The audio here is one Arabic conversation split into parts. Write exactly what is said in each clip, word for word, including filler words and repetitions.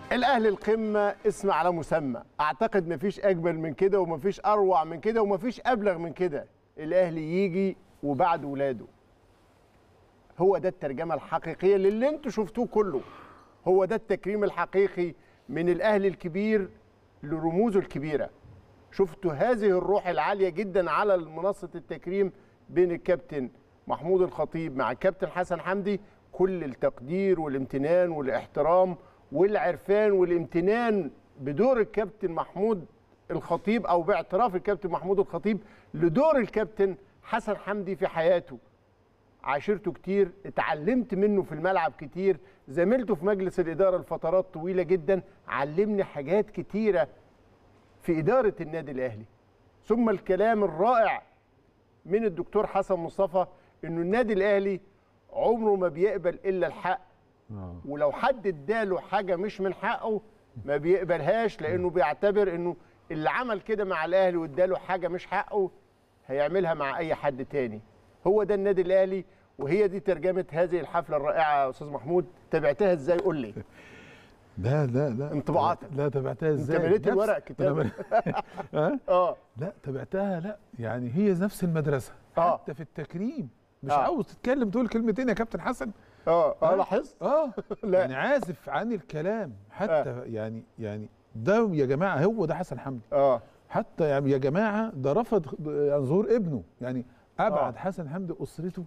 الاهلي القمه اسم على مسمى، اعتقد مفيش اجمل من كده ومفيش اروع من كده ومفيش ابلغ من كده. الاهلي يجي وبعد ولاده، هو ده الترجمه الحقيقيه للي انتوا شفتوه كله. هو ده التكريم الحقيقي من الاهلي الكبير لرموزه الكبيره. شفتوا هذه الروح العاليه جدا على منصه التكريم بين الكابتن محمود الخطيب مع الكابتن حسن حمدي. كل التقدير والامتنان والاحترام والعرفان والامتنان بدور الكابتن محمود الخطيب او باعتراف الكابتن محمود الخطيب لدور الكابتن حسن حمدي في حياته. عاشرته كتير، اتعلمت منه في الملعب كتير، زميلته في مجلس الإدارة لفترات طويلة جدا، علمني حاجات كتيرة في إدارة النادي الأهلي. ثم الكلام الرائع من الدكتور حسن مصطفى إنه النادي الأهلي عمره ما بيقبل إلا الحق، ولو حد اداله حاجة مش من حقه ما بيقبلهاش، لأنه بيعتبر إنه اللي عمل كده مع الأهلي واداله حاجة مش حقه هيعملها مع أي حد تاني. هو ده النادي الأهلي، وهي دي ترجمة هذه الحفلة الرائعة يا أستاذ محمود. تابعتها إزاي؟ قول لي. لا لا لا انطباعاتك. لا تابعتها ازاي؟ انت مليت الورق كتاب. اه لا تابعتها. لا يعني هي نفس المدرسة آه. حتى في التكريم. مش آه. عاوز تتكلم تقول كلمتين يا كابتن حسن. اه اه لاحظت؟ اه لا يعني عازف عن الكلام حتى. آه. يعني يعني ده يا جماعة هو ده حسن حمدي. اه حتى يعني يا جماعة ده رفض ظهور ابنه، يعني أبعد آه. حسن حمدي أسرته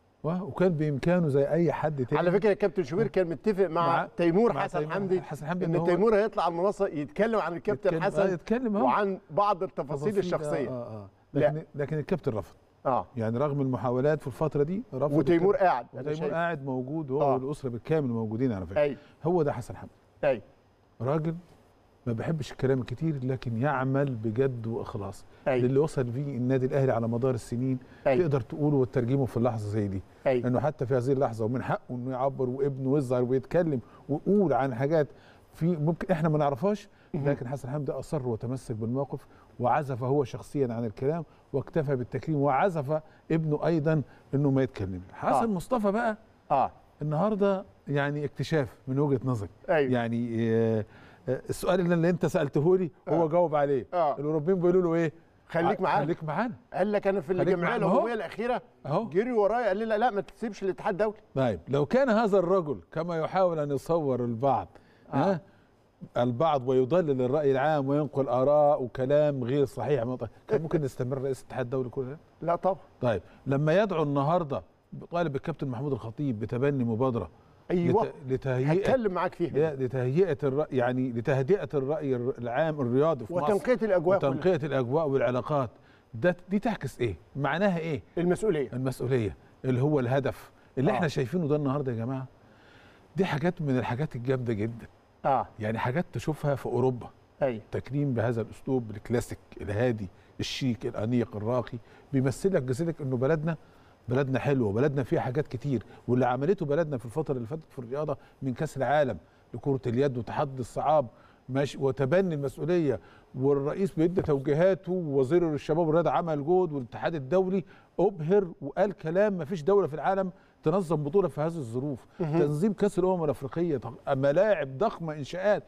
وكان بامكانه زي اي حد تاني. على فكره الكابتن شوبير كان متفق مع, مع تيمور مع حسن حمدي حسن حمدي ان تيمور هيطلع على المنصه يتكلم عن الكابتن يتكلم حسن يتكلم وعن بعض التفاصيل الشخصيه. آه آه. لكن لا. لكن الكابتن رفض. اه يعني رغم المحاولات في الفتره دي رفض. وتيمور قاعد وتيمور قاعد موجود هو آه. والاسره بالكامل موجودين على فكره. أي. هو ده حسن حمدي. اي راجل ما بحبش الكلام الكتير لكن يعمل بجد واخلاص. أي. للي وصل فيه النادي الاهلي على مدار السنين. أي. تقدر تقوله وتترجمه في اللحظه زي دي. أي. انه حتى في هذه اللحظه ومن حقه انه يعبر وابنه ويظهر ويتكلم ويقول عن حاجات في ممكن احنا ما نعرفهاش، لكن حسن حمدي اصر وتمسك بالموقف وعزف هو شخصيا عن الكلام واكتفى بالتكريم وعزف ابنه ايضا انه ما يتكلم. حسن آه. مصطفى بقى اه النهارده يعني اكتشاف من وجهه نظري. أيوه. يعني آه السؤال اللي, اللي انت سالته لي هو آه. جاوب عليه. آه. الاوروبيين بيقولوا له ايه؟ خليك معانا خليك معانا. قال لك انا في الجمعيه العموميه الاخيره جري ورايا قال لي لا لا ما تسيبش الاتحاد الدولي. طيب لو كان هذا الرجل كما يحاول ان يصور البعض آه. ها البعض ويضلل الراي العام وينقل اراء وكلام غير صحيح كان ممكن يستمر رئيس الاتحاد الدولي كل ده؟ لا طبعا. طيب لما يدعو النهارده طالب الكابتن محمود الخطيب بتبني مبادره ايوه لتهيئه هتكلم معاك فيها لتهيئه الراي يعني لتهدئه الراي العام الرياضي في مصر وتنقيه الاجواء وتنقيه الاجواء والعلاقات. ده دي تعكس ايه؟ معناها ايه؟ المسؤوليه. المسؤوليه اللي هو الهدف اللي آه. احنا شايفينه ده النهارده يا جماعه. دي حاجات من الحاجات الجامده جدا. اه يعني حاجات تشوفها في اوروبا. ايوه تكريم بهذا الاسلوب الكلاسيك الهادي الشيك الانيق الراقي بيمثلك جسدك انه بلدنا بلدنا حلوه وبلدنا فيها حاجات كتير. واللي عملته بلدنا في الفتره اللي فاتت في الرياضه من كاس العالم لكره اليد وتحدي الصعاب ماشي وتبني المسؤوليه والرئيس بيدي توجيهاته ووزير الشباب والرياضه عمل جهد والاتحاد الدولي ابهر وقال كلام ما فيش دوله في العالم تنظم بطوله في هذه الظروف. تنظيم كاس الامم الافريقيه ملاعب ضخمه انشاءات.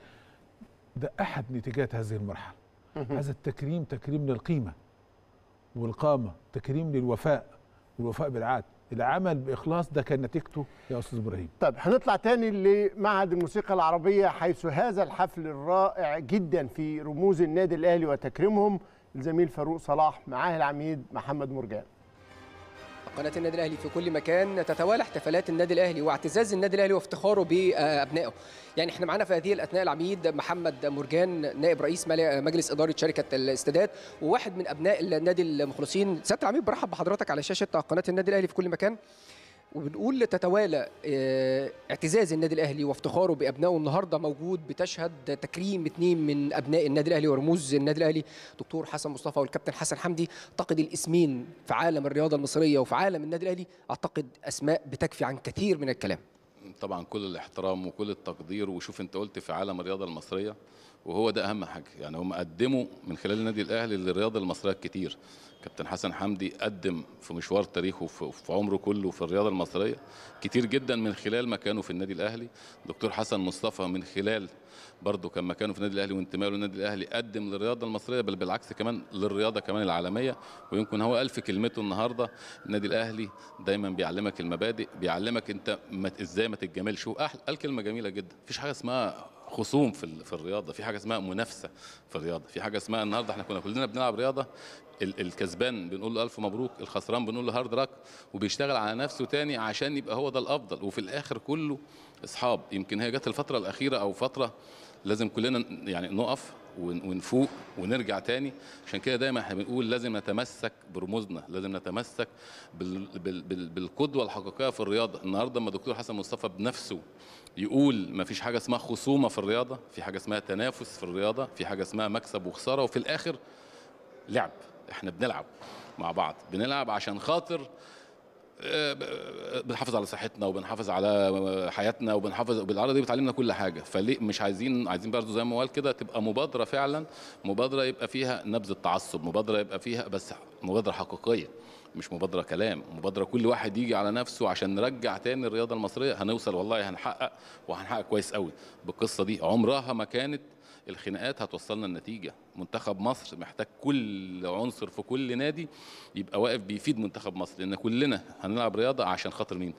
ده احد نتيجات هذه المرحله. هذا التكريم تكريم للقيمه والقامه، تكريم للوفاء والوفاء بالعهد. العمل باخلاص ده كان نتيجته يا استاذ ابراهيم. طيب هنطلع تاني لمعهد الموسيقى العربيه حيث هذا الحفل الرائع جدا في رموز النادي الاهلي وتكريمهم. الزميل فاروق صلاح معاه العميد محمد مرجان. قناة النادي الأهلي في كل مكان تتوالى احتفالات النادي الأهلي واعتزاز النادي الأهلي وافتخاره بأبنائه. يعني احنا معانا في هذه الأثناء العميد محمد مرجان نائب رئيس مجلس إدارة شركة الاستادات وواحد من أبناء النادي المخلصين. سيادة العميد برحب بحضرتك على شاشة قناة النادي الأهلي في كل مكان. وبنقول تتوالى اعتزاز النادي الاهلي وافتخاره بابنائه. النهارده موجود بتشهد تكريم اثنين من ابناء النادي الاهلي ورموز النادي الاهلي، دكتور حسن مصطفى والكابتن حسن حمدي. اعتقد الاسمين في عالم الرياضه المصريه وفي عالم النادي الاهلي اعتقد اسماء بتكفي عن كثير من الكلام. طبعا كل الاحترام وكل التقدير. وشوف انت قلت في عالم الرياضه المصريه وهو ده اهم حاجه. يعني هم قدموا من خلال النادي الاهلي للرياضه المصريه كتير. كابتن حسن حمدي قدم في مشوار تاريخه في عمره كله في الرياضه المصريه كتير جدا من خلال مكانه في النادي الاهلي. دكتور حسن مصطفى من خلال برضه كان مكانه في النادي الاهلي وانتمائه للنادي الاهلي قدم للرياضه المصريه، بل بالعكس كمان للرياضه كمان العالميه. ويمكن هو الف كلمته النهارده، النادي الاهلي دايما بيعلمك المبادئ، بيعلمك انت ما ازاي ما تتجاملش. قال كلمه جميله جدا، مفيش حاجه اسمها خصوم في في الرياضه، في حاجه اسمها منافسه في الرياضه، في حاجه اسمها النهارده احنا كنا كلنا بنلعب رياضه، الكسبان بنقول له الف مبروك، الخسران بنقول له هارد راك، وبيشتغل على نفسه تاني عشان يبقى هو ده الافضل، وفي الاخر كله اصحاب. يمكن هي جت الفتره الاخيره او فتره لازم كلنا يعني نقف ونفوق ونرجع تاني. عشان كده دايما احنا بنقول لازم نتمسك برموزنا، لازم نتمسك بال بال بال بالقدوه الحقيقيه في الرياضه. النهارده لما دكتور حسن مصطفى بنفسه يقول ما فيش حاجه اسمها خصومه في الرياضه، في حاجه اسمها تنافس في الرياضه، في حاجه اسمها مكسب وخساره، وفي الاخر لعب. احنا بنلعب مع بعض، بنلعب عشان خاطر بنحافظ على صحتنا وبنحافظ على حياتنا وبنحافظ، بالعرض دي بتعلمنا كل حاجه. فليه مش عايزين عايزين برضه زي ما قال كده تبقى مبادره فعلا، مبادره يبقى فيها نبذ التعصب، مبادره يبقى فيها بس مبادره حقيقيه، مش مبادره كلام، مبادره كل واحد يجي على نفسه عشان نرجع تاني الرياضه المصريه. هنوصل والله، هنحقق وهنحقق كويس قوي بالقصه دي. عمرها ما كانت الخناقات هتوصلنا النتيجه. منتخب مصر محتاج كل عنصر في كل نادي يبقى واقف بيفيد منتخب مصر، لان كلنا هنلعب رياضه عشان خاطر مين؟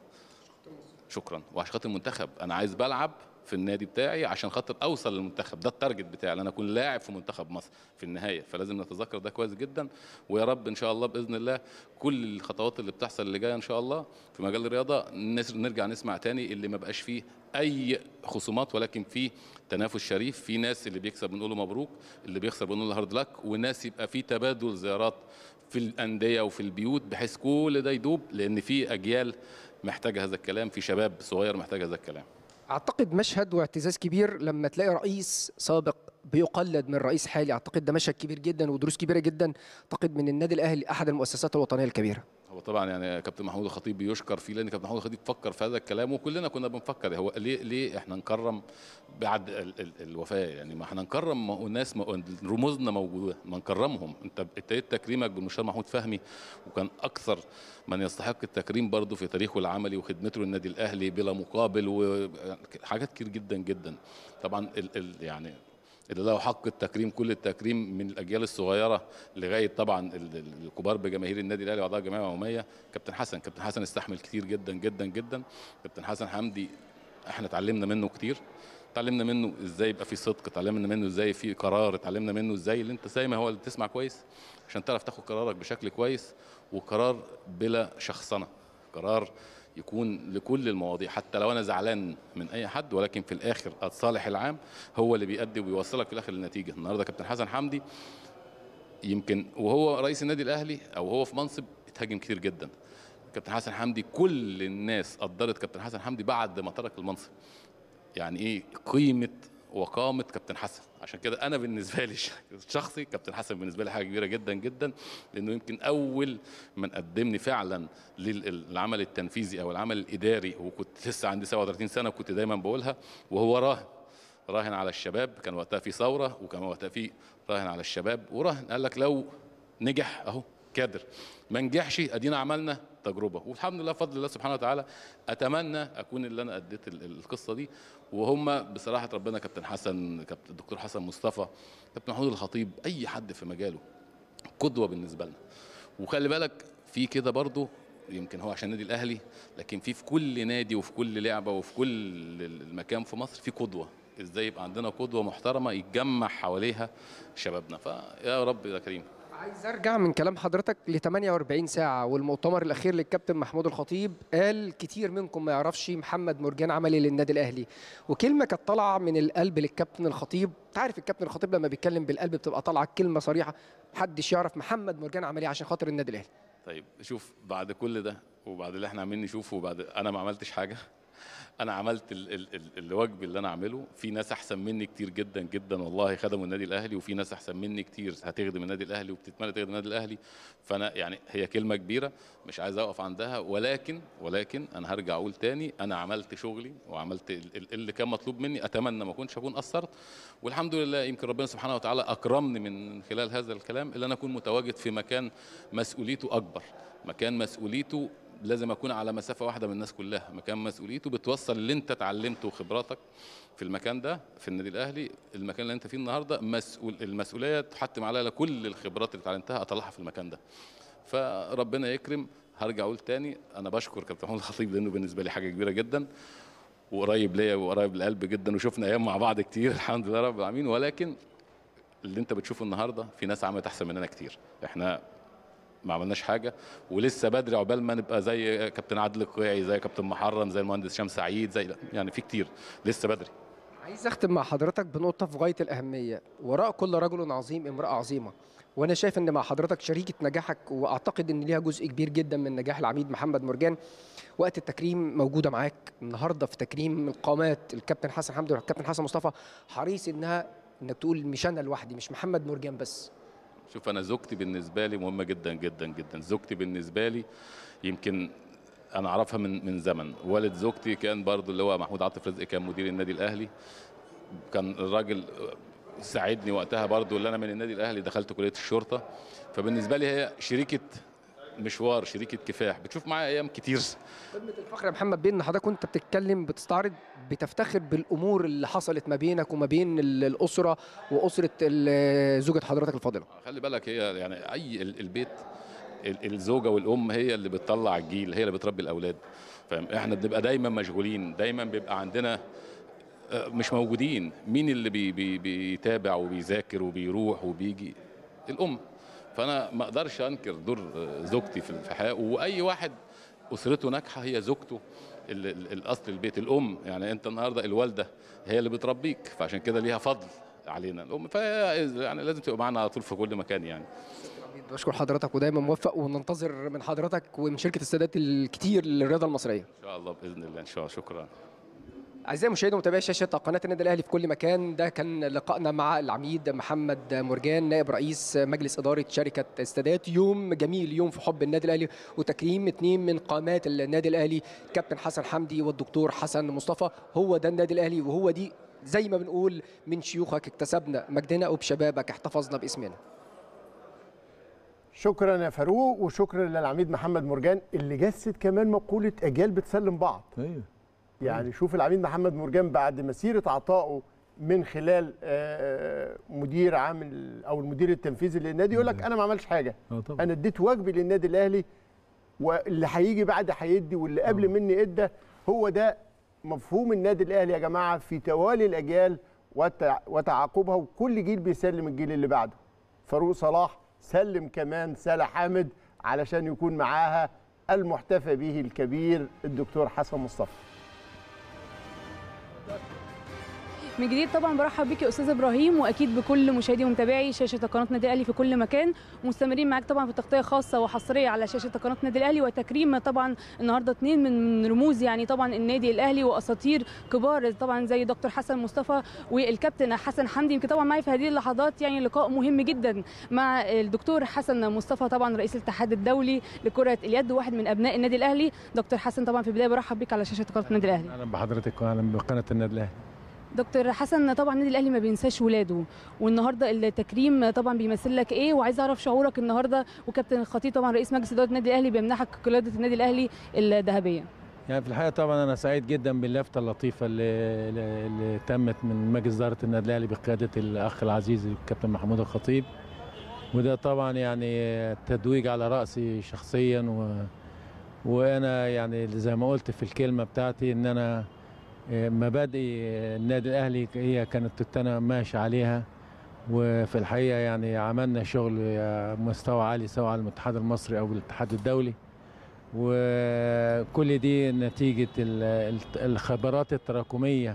شكرا. وعشان خاطر المنتخب. انا عايز بلعب في النادي بتاعي عشان خاطر اوصل للمنتخب، ده التارجت بتاعي، انا اكون لاعب في منتخب مصر في النهايه. فلازم نتذكر ده كويس جدا. ويا رب ان شاء الله باذن الله كل الخطوات اللي بتحصل اللي جايه ان شاء الله في مجال الرياضه نرجع نسمع تاني اللي ما بقاش فيه اي خصومات، ولكن فيه تنافس شريف، في ناس اللي بيكسب بنقول له مبروك، اللي بيخسر بنقول له هارد لك، وناس يبقى فيه تبادل زيارات في الانديه وفي البيوت، بحيث كل ده يدوب، لان في اجيال محتاجه هذا الكلام، في شباب صغير محتاج هذا الكلام. اعتقد مشهد واعتزاز كبير لما تلاقي رئيس سابق بيقلد من رئيس حالي، اعتقد ده مشهد كبير جدا ودروس كبيره جدا، اعتقد من النادي الاهلي احد المؤسسات الوطنيه الكبيره. هو طبعا يعني كابتن محمود الخطيب بيشكر فيه، لان كابتن محمود الخطيب فكر في هذا الكلام وكلنا كنا بنفكر هو ليه ليه احنا نكرم بعد ال ال الوفاه؟ يعني ما احنا نكرم ناس رموزنا موجوده، ما نكرمهم. انت ابتديت تكريمك بالمستشار محمود فهمي، وكان اكثر من يستحق التكريم برضه في تاريخه العملي وخدمته للنادي الاهلي بلا مقابل، وحاجات كتير جدا جدا. طبعا ال ال يعني اللي له حق التكريم كل التكريم من الاجيال الصغيره لغايه طبعا الكبار بجماهير النادي الاهلي واعضاء الجمعيه العموميه. كابتن حسن كابتن حسن استحمل كتير جدا جدا جدا. كابتن حسن حمدي احنا اتعلمنا منه كتير، اتعلمنا منه ازاي يبقى في صدق، اتعلمنا منه ازاي في قرار، اتعلمنا منه ازاي اللي انت زي ما هو اللي تسمع كويس عشان تعرف تاخد قرارك بشكل كويس، وقرار بلا شخصنه، قرار يكون لكل المواضيع حتى لو انا زعلان من اي حد، ولكن في الاخر الصالح العام هو اللي بيؤدي وبيوصلك في الاخر للنتيجه. النهارده كابتن حسن حمدي يمكن وهو رئيس النادي الاهلي او هو في منصب اتهاجم كتير جدا. كابتن حسن حمدي كل الناس قدرت كابتن حسن حمدي بعد ما ترك المنصب. يعني ايه قيمه وقامه كابتن حسن؟ عشان كده انا بالنسبه لي شخصي كابتن حسن بالنسبه لي حاجه كبيره جدا جدا، لانه يمكن اول من قدمني فعلا للعمل التنفيذي او العمل الاداري، وكنت لسه عندي سبعة وثلاثين سنه وكنت دايما بقولها، وهو راهن راهن على الشباب. كان وقتها في ثوره وكان وقتها في راهن على الشباب، وراهن قال لك لو نجح اهو كادر، ما نجحش ادينا عملنا تجربه، والحمد لله بفضل الله سبحانه وتعالى. اتمنى اكون اللي انا اديت القصه دي. وهم بصراحه ربنا كابتن حسن، كابتن الدكتور حسن مصطفى، كابتن محمود الخطيب، اي حد في مجاله قدوه بالنسبه لنا. وخلي بالك في كده برضو، يمكن هو عشان النادي الاهلي، لكن في في كل نادي وفي كل لعبه وفي كل مكان في مصر في قدوه. ازاي يبقى عندنا قدوه محترمه يتجمع حواليها شبابنا؟ فيا رب يا كريم. عايز ارجع من كلام حضرتك ل ثمانية وأربعين ساعه والمؤتمر الاخير للكابتن محمود الخطيب. قال كتير منكم ما يعرفش محمد مرجان عمل ايه للنادي الاهلي، وكلمه كانت طالعه من القلب للكابتن الخطيب. تعرف الكابتن الخطيب لما بيتكلم بالقلب بتبقى طالعه كلمه صريحه، محدش يعرف محمد مرجان عمل ايه عشان خاطر النادي الاهلي. طيب شوف، بعد كل ده وبعد اللي احنا عاملين نشوفه، وبعد انا ما عملتش حاجه، انا عملت ال ال ال الواجب اللي انا اعمله. في ناس احسن مني كتير جدا جدا والله خدموا النادي الاهلي، وفي ناس احسن مني كتير هتخدم النادي الاهلي وبتتمنى تخدم النادي الاهلي. فانا يعني هي كلمه كبيره مش عايز اقف عندها، ولكن ولكن انا هرجع اقول تاني انا عملت شغلي وعملت اللي كان مطلوب مني. اتمنى ما كنتش اكون قصرت، والحمد لله يمكن ربنا سبحانه وتعالى اكرمني من خلال هذا الكلام اللي انا اكون متواجد في مكان مسؤوليته اكبر، مكان مسؤوليته لازم اكون على مسافه واحده من الناس كلها، مكان مسؤوليته بتوصل اللي انت اتعلمته وخبراتك في المكان ده في النادي الاهلي. المكان اللي انت فيه النهارده مسؤول، المسؤوليه تحتم عليا كل الخبرات اللي اتعلمتها اطلعها في المكان ده. فربنا يكرم. هرجع اقول تاني انا بشكر كابتن محمود الخطيب لانه بالنسبه لي حاجه كبيره جدا وقريب ليا وقريب للقلب جدا، وشفنا ايام مع بعض كتير الحمد لله رب العالمين. ولكن اللي انت بتشوفه النهارده في ناس عملت احسن مننا كتير، احنا ما عملناش حاجه ولسه بدري عقبال ما نبقى زي كابتن عادل القيعي، زي كابتن محرم، زي المهندس هشام سعيد، زي يعني في كتير لسه بدري. عايز اختم مع حضرتك بنقطه في غايه الاهميه. وراء كل رجل عظيم امراه عظيمه، وانا شايف ان مع حضرتك شريكه نجاحك، واعتقد ان ليها جزء كبير جدا من نجاح العميد محمد مرجان. وقت التكريم موجوده معاك النهارده في تكريم القامات الكابتن حسن حمدي والكابتن حسن مصطفى، حريص انها انك تقول مش انا لوحدي، مش محمد مرجان بس. شوف انا زوجتي بالنسبه لي مهمه جدا جدا جدا. زوجتي بالنسبه لي يمكن انا اعرفها من من زمن. والد زوجتي كان برضو اللي هو محمود عاطف رزق، كان مدير النادي الاهلي. كان الراجل ساعدني وقتها برضو اللي انا من النادي الاهلي دخلت كليه الشرطه. فبالنسبه لي هي شريكه مشوار، شريكه كفاح، بتشوف معايا ايام كتير. قمه الفخر يا محمد بين ان حضرتك وانت بتتكلم بتستعرض بتفتخر بالامور اللي حصلت ما بينك وما بين الاسره واسره زوجة حضرتك الفاضله. خلي بالك هي يعني اي البيت الزوجه والام هي اللي بتطلع الجيل، هي اللي بتربي الاولاد. فاهم؟ احنا بنبقى دايما مشغولين، دايما بيبقى عندنا مش موجودين. مين اللي بي بي بيتابع وبيذاكر وبيروح وبيجي؟ الام. فانا ما اقدرش انكر دور زوجتي في الحياه، واي واحد اسرته ناجحه هي زوجته الاصل البيت، الام. يعني انت النهارده الوالده هي اللي بتربيك، فعشان كده ليها فضل علينا الام. فهي يعني لازم تبقى معانا على طول في كل مكان يعني. بشكر حضرتك ودايما موفق، وننتظر من حضرتك ومن شركه السادات الكتير للرياضه المصريه ان شاء الله باذن الله. ان شاء الله. شكرا. أعزائي المشاهدين ومتابعي شاشة قناة النادي الأهلي في كل مكان، ده كان لقائنا مع العميد محمد مرجان نائب رئيس مجلس إدارة شركة السادات. يوم جميل، يوم في حب النادي الأهلي وتكريم اثنين من قامات النادي الأهلي، كابتن حسن حمدي والدكتور حسن مصطفى. هو ده النادي الأهلي، وهو دي زي ما بنقول من شيوخك اكتسبنا مجدنا وبشبابك احتفظنا باسمنا. شكرا يا فاروق، وشكرا للعميد محمد مرجان اللي جسد كمان مقولة أجيال بتسلم بعض. ايوه يعني شوف العميد محمد مرجان بعد مسيرة عطائه من خلال مدير عام او المدير التنفيذي للنادي يقول لك انا ما عملش حاجه، انا اديت واجبي للنادي الاهلي، واللي هيجي بعد هيدي، واللي قبل مني ادى. هو ده مفهوم النادي الاهلي يا جماعه، في توالي الاجيال وتعاقبها، وكل جيل بيسلم الجيل اللي بعده. فاروق صلاح سلم كمان سالة حامد علشان يكون معاها المحتفى به الكبير الدكتور حسن مصطفى. من جديد طبعا برحب بيك يا استاذ ابراهيم، واكيد بكل مشاهدي ومتابعي شاشه قناه النادي الاهلي في كل مكان. مستمرين معاك طبعا في تغطيه خاصه وحصريه على شاشه قناه النادي الاهلي، وتكريم طبعا النهارده اثنين من رموز يعني طبعا النادي الاهلي واساطير كبار طبعا زي دكتور حسن مصطفى والكابتن حسن حمدي. يمكن طبعا معي في هذه اللحظات يعني لقاء مهم جدا مع الدكتور حسن مصطفى طبعا رئيس الاتحاد الدولي لكره اليد وواحد من ابناء النادي الاهلي. دكتور حسن طبعا في البدايه برحب بيك على شاشه قناه النادي الاهلي. اهلا بحضرتك واهلا بقناه النادي الاهلي. دكتور حسن طبعا النادي الاهلي ما بينساش ولاده، والنهارده التكريم طبعا بيمثل لك ايه، وعايز اعرف شعورك النهارده وكابتن الخطيب طبعا رئيس مجلس اداره النادي الاهلي بيمنحك قلاده النادي الاهلي الذهبيه. يعني في الحقيقه طبعا انا سعيد جدا باللفته اللطيفه اللي, اللي تمت من مجلس اداره النادي الاهلي بقياده الاخ العزيز الكابتن محمود الخطيب، وده طبعا يعني تتويج على راسي شخصيا، و... وانا يعني زي ما قلت في الكلمه بتاعتي ان انا مبادئ النادي الاهلي هي كانت انا ماشي عليها، وفي الحقيقه يعني عملنا شغل مستوى عالي سواء على الاتحاد المصري او الاتحاد الدولي، وكل دي نتيجه الخبرات التراكميه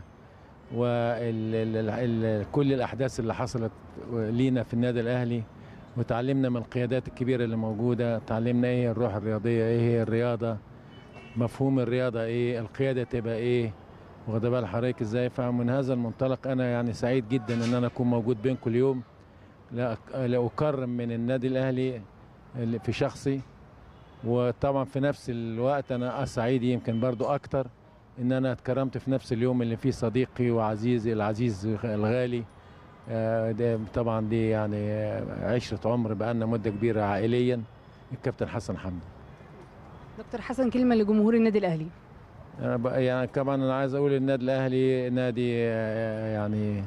وكل الاحداث اللي حصلت لينا في النادي الاهلي، وتعلمنا من القيادات الكبيره اللي موجوده، تعلمنا ايه الروح الرياضيه، ايه هي الرياضه، مفهوم الرياضه ايه، القياده تبقى ايه، واخد بال حضرتك ازاي. فمن هذا المنطلق انا يعني سعيد جدا ان انا اكون موجود بينكم اليوم، لاكرم من النادي الاهلي اللي في شخصي. وطبعا في نفس الوقت انا سعيد يمكن برضو اكتر ان انا اتكرمت في نفس اليوم اللي فيه صديقي وعزيزي العزيز الغالي. ده طبعا دي يعني عشرة عمر بقالنا مدة كبيرة عائليا، الكابتن حسن حمدي. دكتور حسن، كلمة لجمهور النادي الأهلي. أنا يعني كمان أنا عايز أقول النادي الأهلي نادي يعني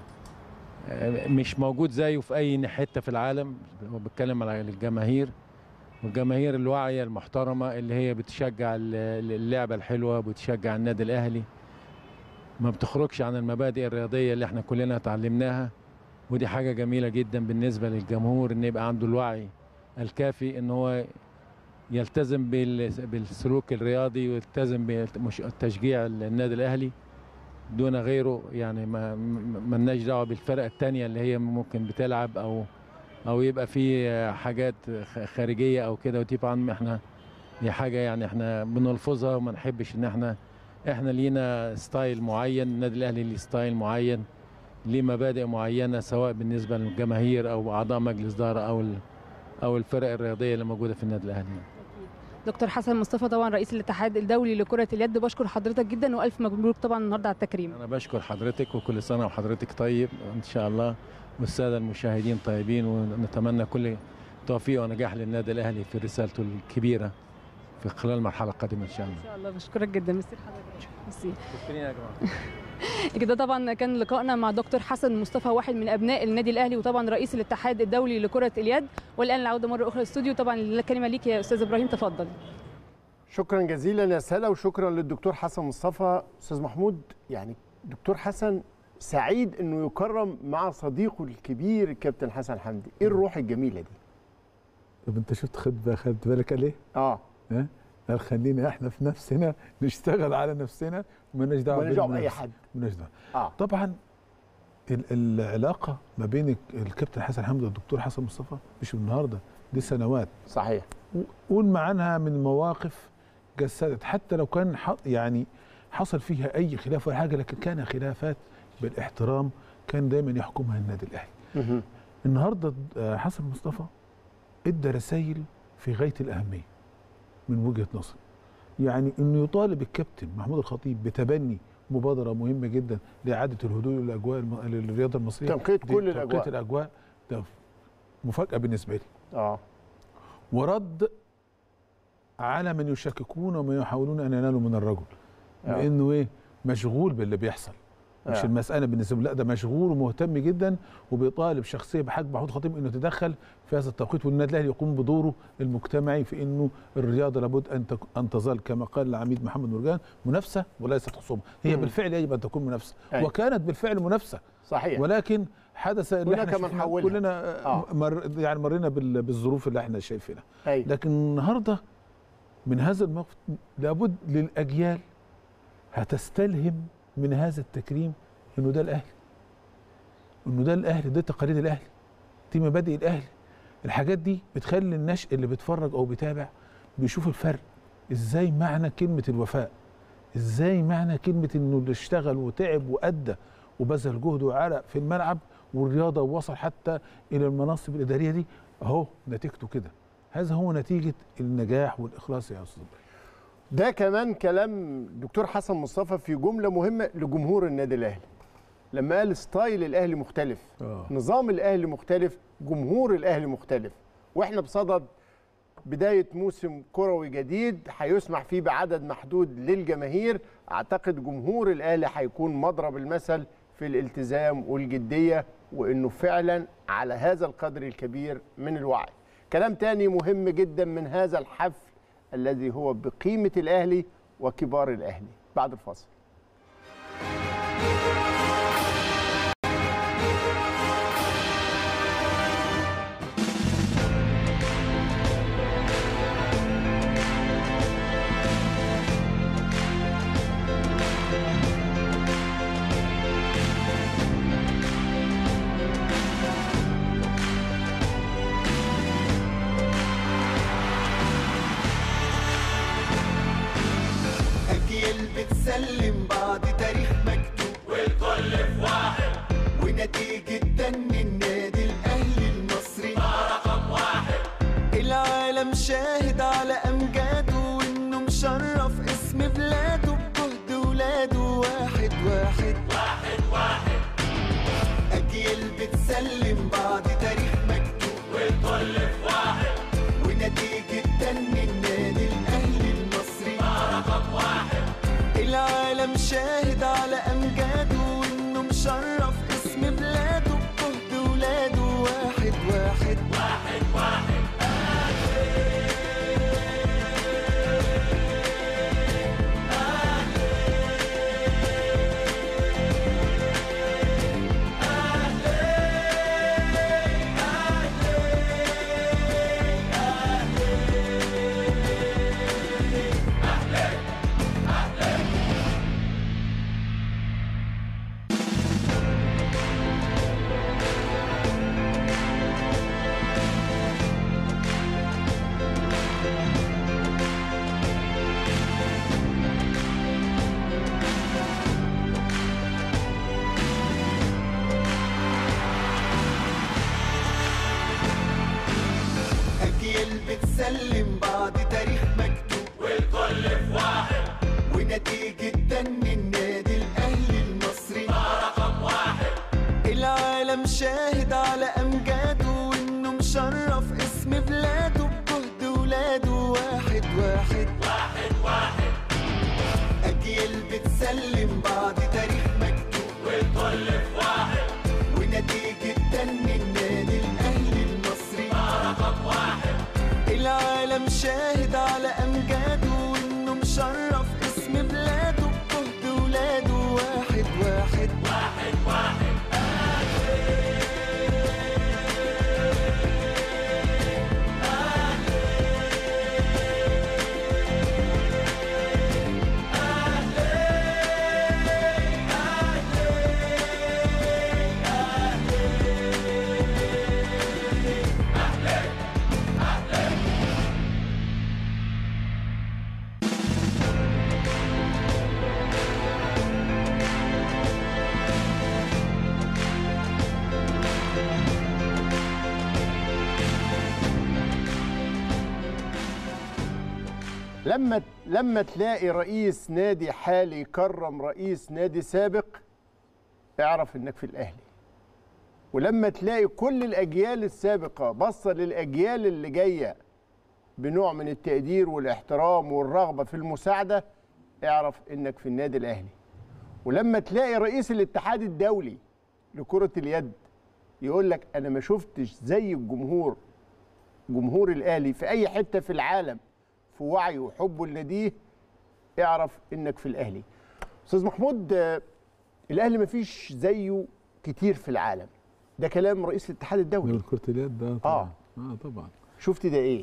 مش موجود زيه في أي حتة في العالم. بتكلم على الجماهير، والجماهير الواعية المحترمة اللي هي بتشجع اللعبة الحلوة، بتشجع النادي الأهلي، ما بتخرجش عن المبادئ الرياضية اللي احنا كلنا اتعلمناها. ودي حاجة جميلة جدا بالنسبة للجمهور، ان يبقى عنده الوعي الكافي ان هو يلتزم بالسلوك الرياضي ويلتزم بتشجيع النادي الاهلي دون غيره. يعني ما مالناش دعوة بالفرق التانية اللي هي ممكن بتلعب او او يبقى في حاجات خارجية او كده. وطبعا احنا دي حاجة يعني احنا بنلفظها وما نحبش ان احنا احنا لينا ستايل معين. النادي الاهلي ليه ستايل معين، ليه مبادئ معينه، سواء بالنسبه للجماهير او اعضاء مجلس اداره او او الفرق الرياضيه اللي موجوده في النادي الاهلي. دكتور حسن مصطفى طبعا رئيس الاتحاد الدولي لكره اليد، بشكر حضرتك جدا والف مبروك طبعا النهارده على التكريم. انا بشكر حضرتك وكل سنه وحضرتك طيب ان شاء الله، والساده المشاهدين طيبين، ونتمنى كل توفيق ونجاح للنادي الاهلي في رسالته الكبيره في خلال المرحله القادمه ان شاء الله. ان شاء الله. بشكرك جدا. ميرسي لحضرتك. ميرسي. شكرا يا جماعه. كده طبعا كان لقائنا مع دكتور حسن مصطفى، واحد من ابناء النادي الاهلي وطبعا رئيس الاتحاد الدولي لكره اليد. والان العوده مره اخرى للاستوديو. طبعا الكلمه ليك يا استاذ ابراهيم، تفضل. شكرا جزيلا يا سلا، وشكرا للدكتور حسن مصطفى. استاذ محمود، يعني دكتور حسن سعيد انه يكرم مع صديقه الكبير الكابتن حسن حمدي. ايه الروح الجميله دي؟ طب انت شفت خد خدت بالك قال ايه؟ اه ها؟ قال خلينا احنا في نفسنا نشتغل على نفسنا ومالناش دعوه مالناش دعوه باي حد. مالناش دعوه. اه طبعا العلاقه ما بين الكابتن حسن حمدي والدكتور حسن مصطفى مش من النهارده، دي سنوات. صحيح. قول معاها من مواقف جسدت، حتى لو كان يعني حصل فيها اي خلاف ولا حاجه، لكن كان خلافات بالاحترام كان دايما يحكمها النادي الاهلي. النهارده حسن مصطفى ادى رسائل في غايه الاهميه من وجهه نظري. يعني انه يطالب الكابتن محمود الخطيب بتبني مبادره مهمه جدا لاعاده الهدوء للاجواء الم... للرياضه المصريه، تنقية كل الاجواء. تنقية الاجواء ده مفاجاه بالنسبه لي. اه ورد على من يشككون ومن يحاولون ان ينالوا من الرجل، آه. لانه ايه مشغول باللي بيحصل. مش آه. المساله بالنسبه له، لا ده مشغول ومهتم جدا وبيطالب شخصيه بحجم محمود الخطيب انه يتدخل في هذا التوقيت، والنادي الاهلي يقوم بدوره المجتمعي في انه الرياضه لابد ان ان تظل كما قال العميد محمد مرجان منافسه وليست خصومه. هي مم. بالفعل يجب ان تكون منافسه، أي. وكانت بالفعل منافسه. صحيح. ولكن حدث اللي احنا كمان حولها. كلنا آه. مر يعني مرينا بالظروف اللي احنا شايفينها. أي. لكن النهارده من هذا الموقف لابد للاجيال هتستلهم من هذا التكريم انه ده الاهلي، انه ده الاهلي، ده تقاليد الاهلي، دي مبادئ الاهلي. الحاجات دي بتخلي النشء اللي بيتفرج او بيتابع بيشوف الفرق، ازاي معنى كلمه الوفاء، ازاي معنى كلمه انه اللي اشتغل وتعب وادى وبذل جهد وعرق في الملعب والرياضه ووصل حتى الى المناصب الاداريه دي، اهو نتيجته كده. هذا هو نتيجه النجاح والاخلاص يا استاذ. ده كمان كلام دكتور حسن مصطفى في جمله مهمه لجمهور النادي الاهلي لما قال ستايل الاهلي مختلف، أوه. نظام الاهلي مختلف، جمهور الاهلي مختلف، واحنا بصدد بدايه موسم كروي جديد هيسمح فيه بعدد محدود للجماهير. اعتقد جمهور الاهلي هيكون مضرب المثل في الالتزام والجديه، وانه فعلا على هذا القدر الكبير من الوعي. كلام تاني مهم جدا من هذا الحفل الذي هو بقيمه الاهلي وكبار الاهلي بعد الفاصل. أجيال بتسلم بعض تاريخ مكتوب والكل في واحد، ونتيجة تن النادي الأهلي المصري رقم واحد. العالم شاهد على أمجاده وإنه مشرف اسم بلاده بجهد ولاده واحد واحد واحد واحد. بتسلم بعض تاريخ مكتوب والكل في واحد، ونتيجة تن النادي الأهلي المصري رقم واحد. العالم شاهد على أمجاده وإنه مشرف اسم بلاده بجهد ولاده واحد واحد واحد واحد. أجيال بتسلم بعض تاريخ مكتوب والكل في واحد، ونتيجة تن النادي الأهلي المصري رقم واحد. العالم شاهد على أمجاده وإنه مشرف اسم بلاده بجهد ولاده واحد واحد واحد واحد. لما لما تلاقي رئيس نادي حالي يكرم رئيس نادي سابق اعرف انك في الاهلي، ولما تلاقي كل الاجيال السابقه باصه للاجيال اللي جايه بنوع من التقدير والاحترام والرغبه في المساعده اعرف انك في النادي الاهلي. ولما تلاقي رئيس الاتحاد الدولي لكره اليد يقول لك انا ما شفتش زي الجمهور جمهور الاهلي في اي حته في العالم في وعيه وحبه لناديه اعرف انك في الاهلي. استاذ محمود، الاهلي ما فيش زيه كتير في العالم، ده كلام رئيس الاتحاد الدولي من كرة اليد ده طبعا. اه اه طبعا. شفت ده ايه؟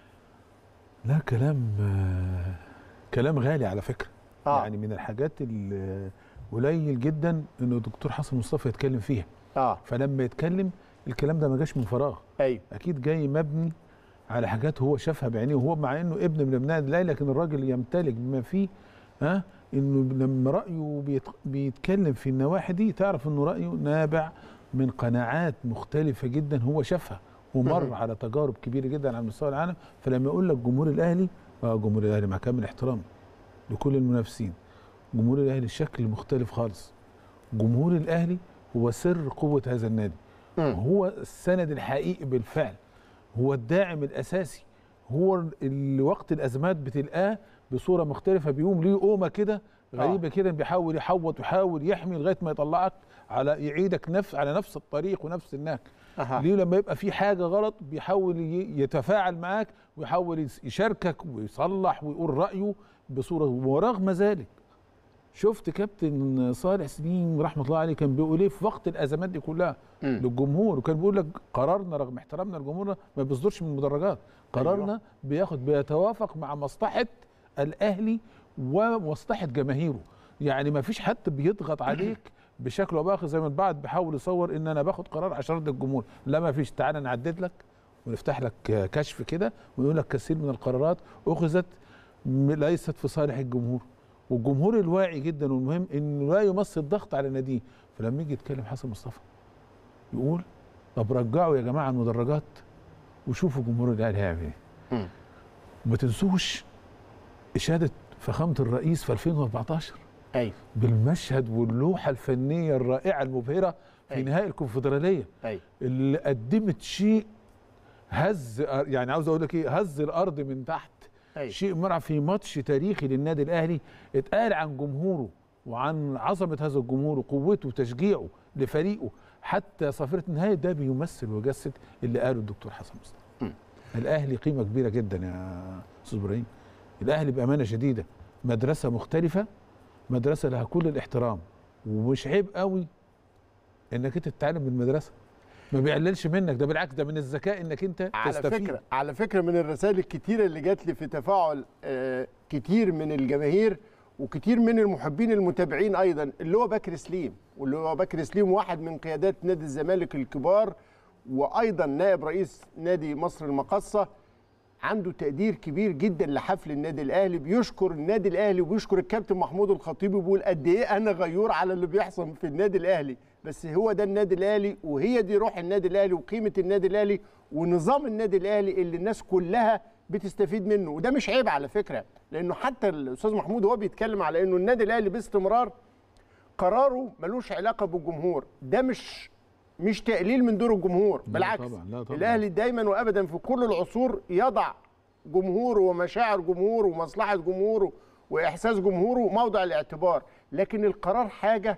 لا كلام آه كلام غالي على فكره. آه. يعني من الحاجات اللي قليل جدا انه الدكتور حسن مصطفى يتكلم فيها. اه فلما يتكلم الكلام ده ما جاش من فراغ. ايوه اكيد جاي مبني على حاجات هو شافها بعينيه، وهو مع انه ابن من ابناء الاهلي لكن الراجل يمتلك بما فيه ها انه لما رايه بيت بيتكلم في النواحي دي تعرف انه رايه نابع من قناعات مختلفه جدا هو شافها ومر على تجارب كبيره جدا على مستوى العالم. فلما يقول لك جمهور الاهلي اه جمهور الاهلي مع كامل احترامي لكل المنافسين، جمهور الاهلي الشكل مختلف خالص. جمهور الاهلي هو سر قوه هذا النادي، هو السند الحقيقي بالفعل، هو الداعم الاساسي، هو اللي وقت الازمات بتلقاه بصوره مختلفه بيقوم ليه قومه كده غريبه كده بيحاول يحوط ويحاول يحمي لغايه ما يطلعك على يعيدك نفس على نفس الطريق ونفس النهج. أه. ليه لما يبقى في حاجه غلط بيحاول يتفاعل معاك ويحاول يشاركك ويصلح ويقول رايه بصوره. ورغم ذلك شفت كابتن صالح سليم رحمه الله عليه كان بيقول ايه في وقت الازمات دي كلها م. للجمهور، وكان بيقول لك قرارنا رغم احترامنا لجمهورنا ما بيصدرش من المدرجات، قرارنا أيوة. بياخد بيتوافق مع مصلحه الاهلي ومصلحه جماهيره. يعني ما فيش حد بيضغط عليك بشكل او باخر زي ما البعض بيحاول يصور ان انا باخد قرار عشان ارضي الجمهور. لا ما فيش، تعالى نعدد لك ونفتح لك كشف كده ونقول لك كثير من القرارات اخذت ليست في صالح الجمهور، والجمهور الواعي جدا والمهم انه لا يمثل ضغط على ناديه. فلما يجي يتكلم حسن مصطفى يقول طب رجعوا يا جماعه المدرجات وشوفوا جمهور الاهلي هيعمل ايه. وما تنسوش اشاده فخامه الرئيس في ألفين وأربعتاشر ايوه بالمشهد واللوحه الفنيه الرائعه المبهره في أيوة. نهائي الكونفدراليه ايوه اللي قدمت شيء هز، يعني عاوز اقول لك ايه، هز الارض من تحت. أيوة. شيء مرعب في ماتش تاريخي للنادي الاهلي اتقال عن جمهوره وعن عظمه هذا الجمهور وقوته وتشجيعه لفريقه حتى صافره النهائي. ده بيمثل ويجسد اللي قاله الدكتور حسن مصطفى. الاهلي قيمه كبيره جدا يا استاذ ابراهيم. الاهلي بامانه شديده مدرسه مختلفه، مدرسه لها كل الاحترام، ومش عيب قوي انك انت تتعلم من المدرسه. ما بيقللش منك، ده بالعكس ده من الذكاء انك انت على تستفيد. فكره على فكره من الرسائل الكتيره اللي جات لي في تفاعل آه كتير من الجماهير وكتير من المحبين المتابعين ايضا، اللي هو بكر سليم، واللي هو بكر سليم واحد من قيادات نادي الزمالك الكبار وايضا نائب رئيس نادي مصر المقاصه، عنده تقدير كبير جدا لحفل النادي الاهلي، بيشكر النادي الاهلي وبيشكر الكابتن محمود الخطيب وبيقول قد ايه انا غيور على اللي بيحصل في النادي الاهلي، بس هو ده النادي الاهلي وهي دي روح النادي الاهلي وقيمه النادي الاهلي ونظام النادي الاهلي اللي الناس كلها بتستفيد منه. وده مش عيب على فكره، لانه حتى الاستاذ محمود هو بيتكلم على انه النادي الاهلي باستمرار قراره ملوش علاقه بالجمهور، ده مش مش تقليل من دور الجمهور، بالعكس لا طبعا لا طبعا. الاهلي دايما وابدا في كل العصور يضع جمهوره ومشاعر جمهوره ومصلحه جمهوره واحساس جمهوره موضع الاعتبار، لكن القرار حاجه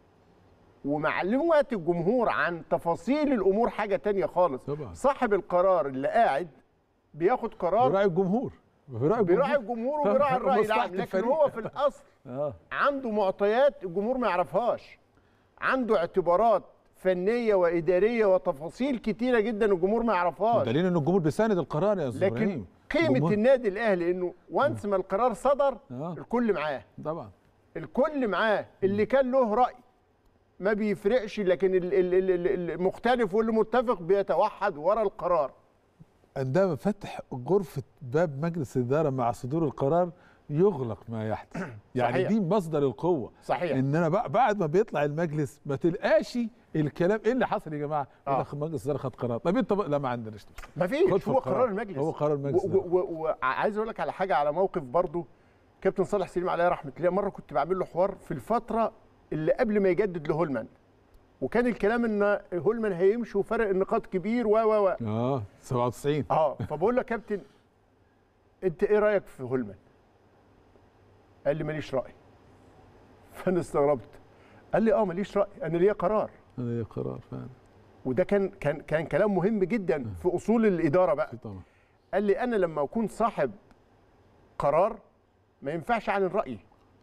ومعلومات الجمهور عن تفاصيل الامور حاجه تانية خالص. طبعا. صاحب القرار اللي قاعد بياخد قرار براعي الجمهور، براعي بيراعي الجمهور وبيراعي الراي العام، لكن هو في الاصل آه. عنده معطيات الجمهور ما يعرفهاش، عنده اعتبارات فنيه واداريه وتفاصيل كتيره جدا الجمهور ما يعرفهاش، دليل ان الجمهور بيساند القرار يا استاذ لكن ابراهيم. قيمه الجمهور. النادي الاهلي انه وانس ما القرار صدر آه. الكل معاه، طبعا الكل معاه، اللي كان له راي ما بيفرقش، لكن ال- ال- ال- المختلف واللي متفق بيتوحد ورا القرار. عندما فتح غرفه باب مجلس الاداره مع صدور القرار يغلق ما يحدث. يعني صحيح. دي مصدر القوه. صحيح. ان انا بق- بعد ما بيطلع المجلس ما تلقاش الكلام ايه اللي حصل يا جماعه؟ يقول لك مجلس الاداره خد قرار، طب انت بقى لا ما عندناش. ما فيش، خد في هو القرار. قرار المجلس، هو قرار المجلس. وعايز اقول لك على حاجه، على موقف برضو كابتن صالح سليم عليه رحمه الله، مره كنت بعمل له حوار في الفتره اللي قبل ما يجدد لهولمان، وكان الكلام ان هولمان هيمشي وفرق النقاط كبير و و و اه سبعة وتسعين. اه فبقول له يا كابتن انت ايه رايك في هولمان؟ قال لي ماليش راي. فانا استغربت، قال لي اه ماليش راي، انا ليا قرار. انا ليا قرار فعلا. وده كان كان كان كلام مهم جدا في اصول الاداره بقى. طبعا. قال لي انا لما اكون صاحب قرار ما ينفعش عن الراي،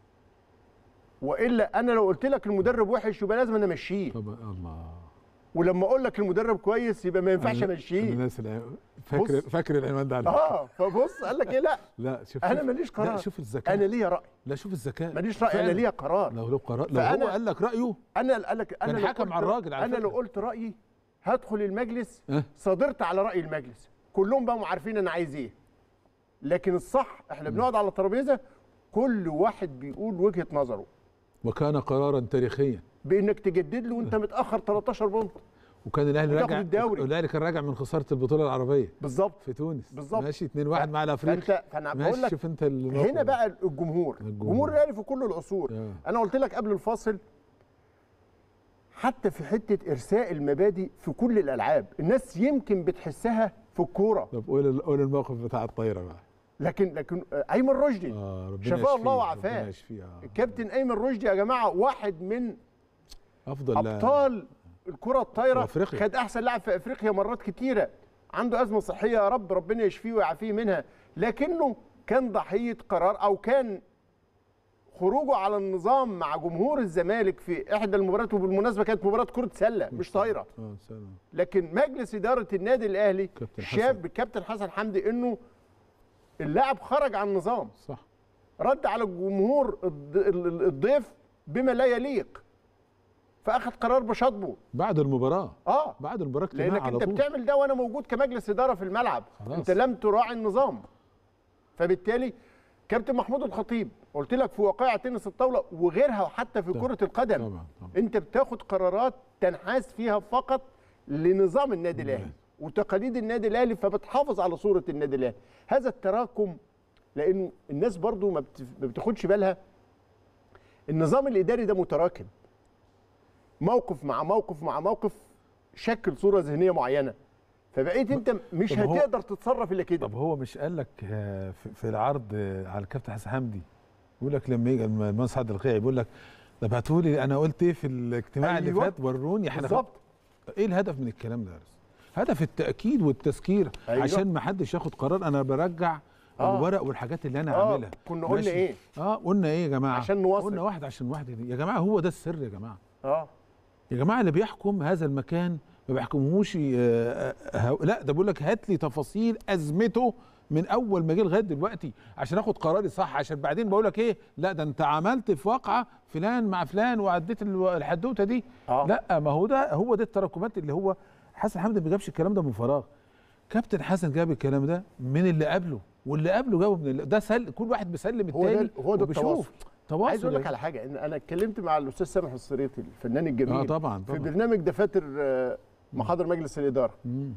والا انا لو قلت لك المدرب وحش يبقى لازم انا امشيه، طبعا. الله. ولما اقول لك المدرب كويس يبقى ما ينفعش امشيه. الناس فاكر بص. فاكر العنوان ده على اه فبص قال لك ايه، لا لا شوف انا شوف. ماليش قرار، لا شوف الذكاء. انا ليا راي، لا شوف الذكاء، ماليش راي، فعلا. انا ليا قرار. لو له قرار، لو فأنا- هو قال لك رايه انا قال لك انا كان لو حكم قلت- على الراجل على انا لو فكرة. قلت رايي هدخل المجلس أه؟ صادرت على راي المجلس، كلهم بقوا عارفين انا عايز ايه، لكن الصح احنا بنقعد على ترابيزه كل واحد بيقول وجهه نظره، وكان قرارا تاريخيا بانك تجدد له وانت متاخر تلتاشر بونت. وكان الاهلي وتاخد راجع الدوري. الاهلي كان راجع من خساره البطوله العربيه بالظبط في تونس بالظبط. ماشي اتنين واحد مع الافريقي. فانت فانا بقول ماشي لك شوف انت الموقف هنا ده. بقى الجمهور الجمهور. جمهور الاهلي في كل العصور. آه. انا قلت لك قبل الفاصل حتى في حته ارساء المبادئ في كل الالعاب الناس يمكن بتحسها في الكوره، طب قول قول الموقف بتاع الطايره بقى. لكن لكن ايمن رشدي اه ربنا شفاه يشفيه، الله وعافاه. ربنا يشفيه. آه. الكابتن ايمن رشدي يا جماعه واحد من افضل ابطال الكره الطايره، وأفريقيا. خد احسن لاعب في افريقيا مرات كتيره، عنده ازمه صحيه يا رب ربنا يشفيه ويعافيه منها، لكنه كان ضحيه قرار او كان خروجه على النظام مع جمهور الزمالك في احدى المباريات، وبالمناسبه كانت مباراه كره سله مش طايره، اه سلام. لكن مجلس اداره النادي الاهلي كابتن شاب الكابتن حسن حمدي انه اللاعب خرج عن النظام، صح. رد على الجمهور الض- ال- الضيف بما لا يليق، فاخذ قرار بشطبه بعد المباراه اه بعد المباراه اجتماع لانك على انت طول. بتعمل ده وانا موجود كمجلس اداره في الملعب، خلاص. انت لم تراعي النظام، فبالتالي كابتن محمود الخطيب قلت لك في وقائع تنس الطاوله وغيرها وحتى في طبعا. كره القدم طبعا طبعا. انت بتاخد قرارات تنحاز فيها فقط لنظام النادي الاهلي وتقاليد النادي الاهلي، فبتحافظ على صوره النادي الاهلي. هذا التراكم لان الناس برضو ما بت- ما بتاخدش بالها النظام الاداري ده متراكم، موقف مع موقف مع موقف شكل صوره ذهنيه معينه، فبقيت انت مش هتقدر تتصرف الا كده. طب هو مش قال لك في العرض على الكابتن حسن حمدي، بيقول لك لما يجي المهندس عادل القيعي بيقول لك طب هاتوا لي انا قلت ايه في الاجتماع أيوة. اللي فات وروني احنا بالظبط. ايه الهدف من الكلام ده يا ريس؟ هدف التاكيد والتذكير أيوة. عشان ما حدش ياخد قرار انا برجع آه. الورق والحاجات اللي انا عاملها. آه. كنا قلنا ايه؟ اه قلنا ايه يا جماعه؟ عشان نواصل. قلنا واحد عشان واحد دي. يا جماعه هو ده السر يا جماعه. اه يا جماعه اللي بيحكم هذا المكان ما بيحكموش آه آه لا ده بيقول لك هات لي تفاصيل ازمته من اول ما جه لغايه دلوقتي عشان اخد قراري صح، عشان بعدين بقول لك ايه؟ لا ده انت عملت في واقعه فلان مع فلان وعديت الحدوته دي. آه. لا ما هو ده هو ده التراكمات اللي هو حسن حمدي ما جابش الكلام ده من فراغ. كابتن حسن جاب الكلام ده من اللي قبله واللي قبله جابه من اللي ده سل كل واحد بيسلم التاني. هو ده هو ده التواصل. تواصل. عايز اقول لك على حاجه، ان انا اتكلمت مع الاستاذ سامح السريطي الفنان الجميل اه طبعا طبعا في برنامج دفاتر محاضر مجلس الاداره. مم.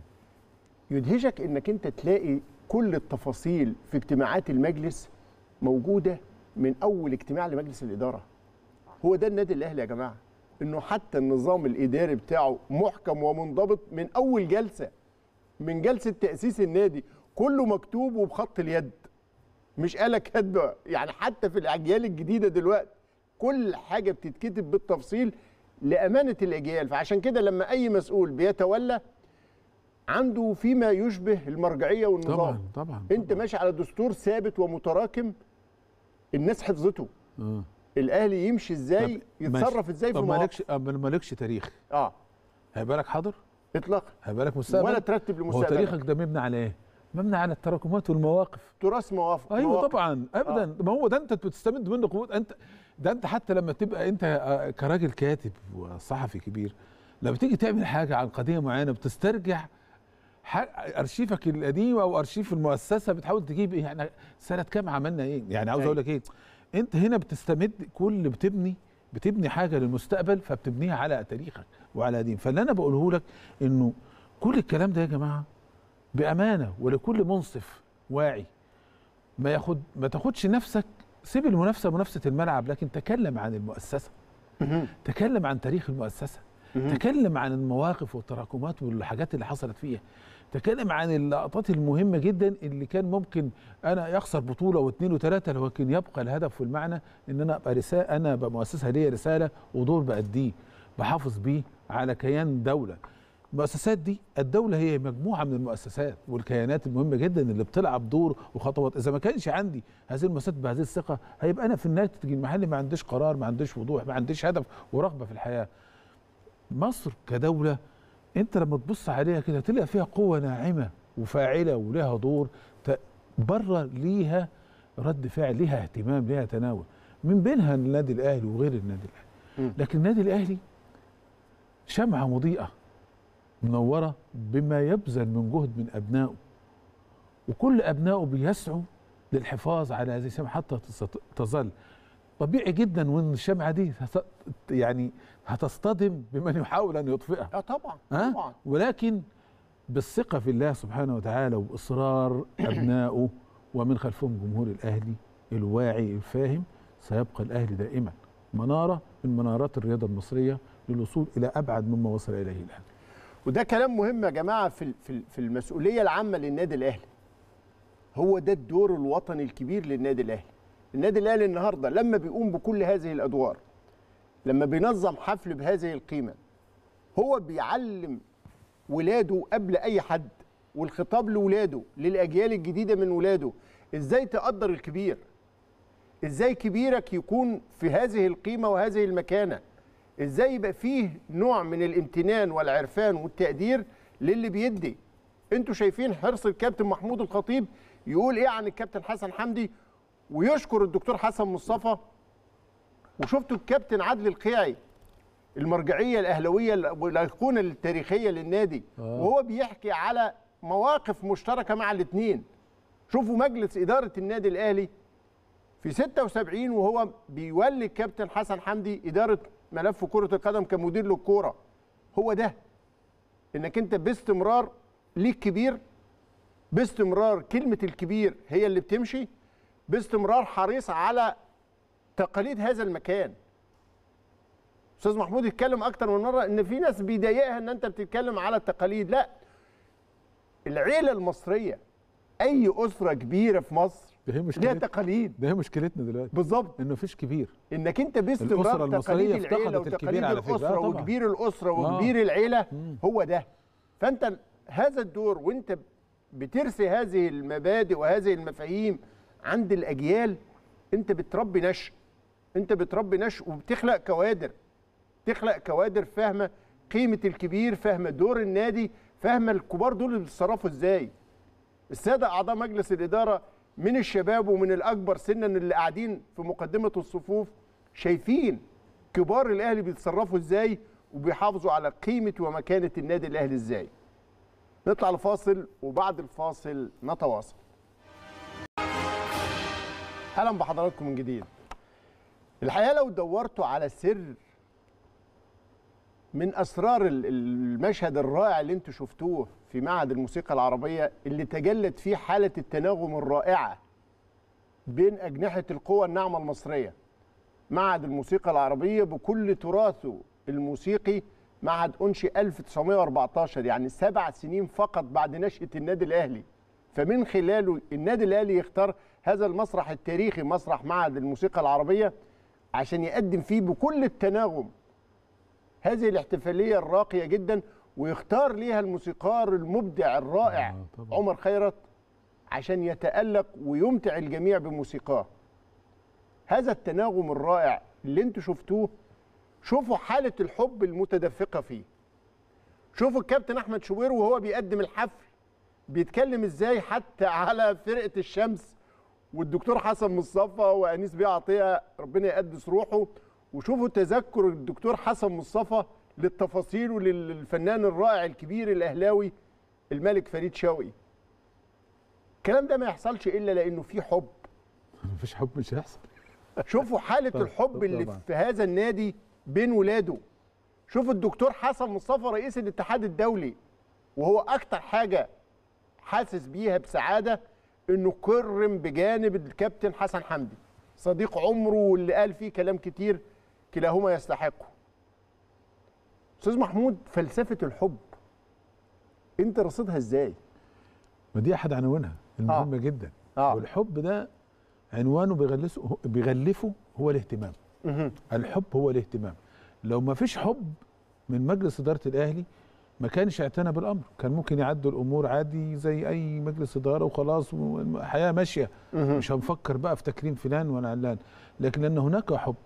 يدهشك انك انت تلاقي كل التفاصيل في اجتماعات المجلس موجوده من اول اجتماع لمجلس الاداره. هو ده النادي الاهلي يا جماعه، انه حتى النظام الاداري بتاعه محكم ومنضبط من اول جلسه، من جلسه تاسيس النادي كله مكتوب وبخط اليد، مش آلة كاتبه. يعني حتى في الاجيال الجديده دلوقتي كل حاجه بتتكتب بالتفصيل لامانه الاجيال. فعشان كده لما اي مسؤول بيتولى عنده فيما يشبه المرجعيه والنظام. طبعا طبعا انت طبعًا. ماشي على دستور ثابت ومتراكم الناس حفظته. اه الاهلي يمشي ازاي، يتصرف ازاي في مواقف. طب مالكش مالكش تاريخ. اه هيبقى لك حاضر اطلاقا، هيبقى لك مستقبل ولا ترتب لمستقبلك. هو تاريخك ده مبني على ايه؟ مبني على التراكمات والمواقف، تراث مواقف. ايوه مواقف. طبعا ابدا. آه. ما هو ده انت بتستمد منه قوه. انت ده انت حتى لما تبقى انت كراجل كاتب وصحفي كبير لما تيجي تعمل حاجه عن قضيه معينه بتسترجع ارشيفك القديم او ارشيف المؤسسه، بتحاول تجيب ايه يعني سنه كام عملنا ايه. يعني عاوز اقول لك ايه، انت هنا بتستمد كل بتبني بتبني حاجه للمستقبل، فبتبنيها على تاريخك وعلى قديم. فاللي انا بقوله لك انه كل الكلام ده يا جماعه بامانه ولكل منصف واعي ما ياخد ما تاخدش نفسك، سيب المنافسه منافسه الملعب، لكن تكلم عن المؤسسه، تكلم عن تاريخ المؤسسه، تكلم عن المواقف والتراكمات والحاجات اللي حصلت فيها، تكلم عن اللقطات المهمه جدا اللي كان ممكن انا يخسر بطوله واثنين وثلاثه، لكن يبقى الهدف والمعنى ان انا ابقى رساله، انا بمؤسسه ليا رساله ودور باديه بحافظ بيه على كيان دوله. المؤسسات دي الدوله هي مجموعه من المؤسسات والكيانات المهمه جدا اللي بتلعب دور وخطوات. اذا ما كانش عندي هذه المؤسسات بهذه الثقه هيبقى انا في الناتج المحلي ما عنديش قرار، ما عنديش وضوح، ما عنديش هدف ورغبه في الحياه. مصر كدوله انت لما تبص عليها كده تلاقي فيها قوه ناعمه وفاعله ولها دور بره، ليها رد فعل، ليها اهتمام، ليها تناول، من بينها النادي الاهلي وغير النادي الاهلي. لكن النادي الاهلي شمعه مضيئه منوره بما يبذل من جهد من ابنائه، وكل ابنائه بيسعوا للحفاظ على هذه الشمعه حتى تظل. طبيعي جدا وان الشمعه دي يعني هتصطدم بمن يحاول ان يطفئها. اه طبعا طبعا، ولكن بالثقه في الله سبحانه وتعالى واصرار ابنائه ومن خلفهم جمهور الاهلي الواعي الفاهم، سيبقى الاهلي دائما مناره من منارات الرياضه المصريه للوصول الى ابعد مما وصل اليه الان. وده كلام مهم يا جماعه في في المسؤوليه العامه للنادي الاهلي. هو ده الدور الوطني الكبير للنادي الاهلي. النادي الاهلي النهارده لما بيقوم بكل هذه الادوار، لما بينظم حفل بهذه القيمه، هو بيعلم ولاده قبل اي حد، والخطاب لولاده للاجيال الجديده من ولاده ازاي تقدر الكبير، ازاي كبيرك يكون في هذه القيمه وهذه المكانه، ازاي يبقى فيه نوع من الامتنان والعرفان والتقدير للي بيدي. انتوا شايفين حرص الكابتن محمود الخطيب يقول ايه عن الكابتن حسن حمدي ويشكر الدكتور حسن مصطفى، وشفتوا الكابتن عادل القيعي المرجعيه الاهلاويه والايقونه التاريخيه للنادي آه. وهو بيحكي على مواقف مشتركه مع الاثنين. شوفوا مجلس اداره النادي الاهلي في ستة وسبعين وهو بيولي الكابتن حسن حمدي اداره ملف كره القدم كمدير للكوره. هو ده انك انت باستمرار ليك كبير، باستمرار كلمه الكبير هي اللي بتمشي، باستمرار حريص على تقاليد هذا المكان. استاذ محمود اتكلم اكتر من مره ان في ناس بيضايقها ان انت بتتكلم على التقاليد. لا، العيله المصريه، اي اسره كبيره في مصر ده هي ليها مشكلتنا، تقاليد. ده هي مشكلتنا دلوقتي بالظبط، انه مفيش كبير. انك انت الأسرة باستمرار المصرية تقاليد العيله افتقدت وتقاليد الكبير على فكرة. الاسره آه طبعاً. وكبير الاسره آه. وكبير العيله، مم. هو ده. فانت هذا الدور وانت بترسي هذه المبادئ وهذه المفاهيم عند الاجيال، انت بتربي نشء، انت بتربي نشء وبتخلق كوادر، تخلق كوادر فاهمه قيمه الكبير، فاهمه دور النادي، فاهمه الكبار دول اللي بيتصرفوا ازاي. الساده اعضاء مجلس الاداره من الشباب ومن الاكبر سنا اللي قاعدين في مقدمه الصفوف شايفين كبار الاهلي بيتصرفوا ازاي وبيحافظوا على قيمه ومكانه النادي الاهلي ازاي. نطلع لفاصل وبعد الفاصل نتواصل. اهلا بحضراتكم من جديد. الحقيقه لو دورتوا على سر من اسرار المشهد الرائع اللي انتم شفتوه في معهد الموسيقى العربيه اللي تجلت فيه حاله التناغم الرائعه بين اجنحه القوى الناعمه المصريه، معهد الموسيقى العربيه بكل تراثه الموسيقي، معهد انشئ ألف وتسعمائة وأربعة عشر، يعني سبع سنين فقط بعد نشأة النادي الاهلي، فمن خلاله النادي الاهلي يختار هذا المسرح التاريخي، مسرح معهد الموسيقى العربيه، عشان يقدم فيه بكل التناغم هذه الاحتفاليه الراقيه جدا، ويختار ليها الموسيقار المبدع الرائع آه عمر خيرت عشان يتألق ويمتع الجميع بموسيقاه. هذا التناغم الرائع اللي انتوا شفتوه، شوفوا حالة الحب المتدفقة فيه. شوفوا الكابتن أحمد شوبير وهو بيقدم الحفل بيتكلم ازاي حتى على فرقة الشمس والدكتور حسن مصطفى وأنيس بيه عطية ربنا يقدس روحه. وشوفوا تذكر الدكتور حسن مصطفى للتفاصيل وللفنان الرائع الكبير الأهلاوي الملك فريد شوقي. الكلام ده ما يحصلش إلا لأنه في حب. مفيش حب مش هيحصل. شوفوا حالة الحب اللي في هذا النادي بين ولاده. شوفوا الدكتور حسن مصطفى رئيس الاتحاد الدولي وهو أكتر حاجة حاسس بيها بسعادة إنه كرم بجانب الكابتن حسن حمدي صديق عمره واللي قال فيه كلام كتير كلاهما يستحقه. أستاذ محمود، فلسفة الحب أنت رصدها إزاي؟ ما دي أحد عناوينها المهمة آه. جدا. آه. والحب ده عنوانه بيغلسه بيغلفه هو الاهتمام. مه. الحب هو الاهتمام. لو ما فيش حب من مجلس إدارة الأهلي ما كانش اعتنى بالأمر، كان ممكن يعدوا الأمور عادي زي أي مجلس إدارة وخلاص والحياة ماشية. مه. مش هنفكر بقى في تكريم فلان ولا علان، لكن لأن هناك حب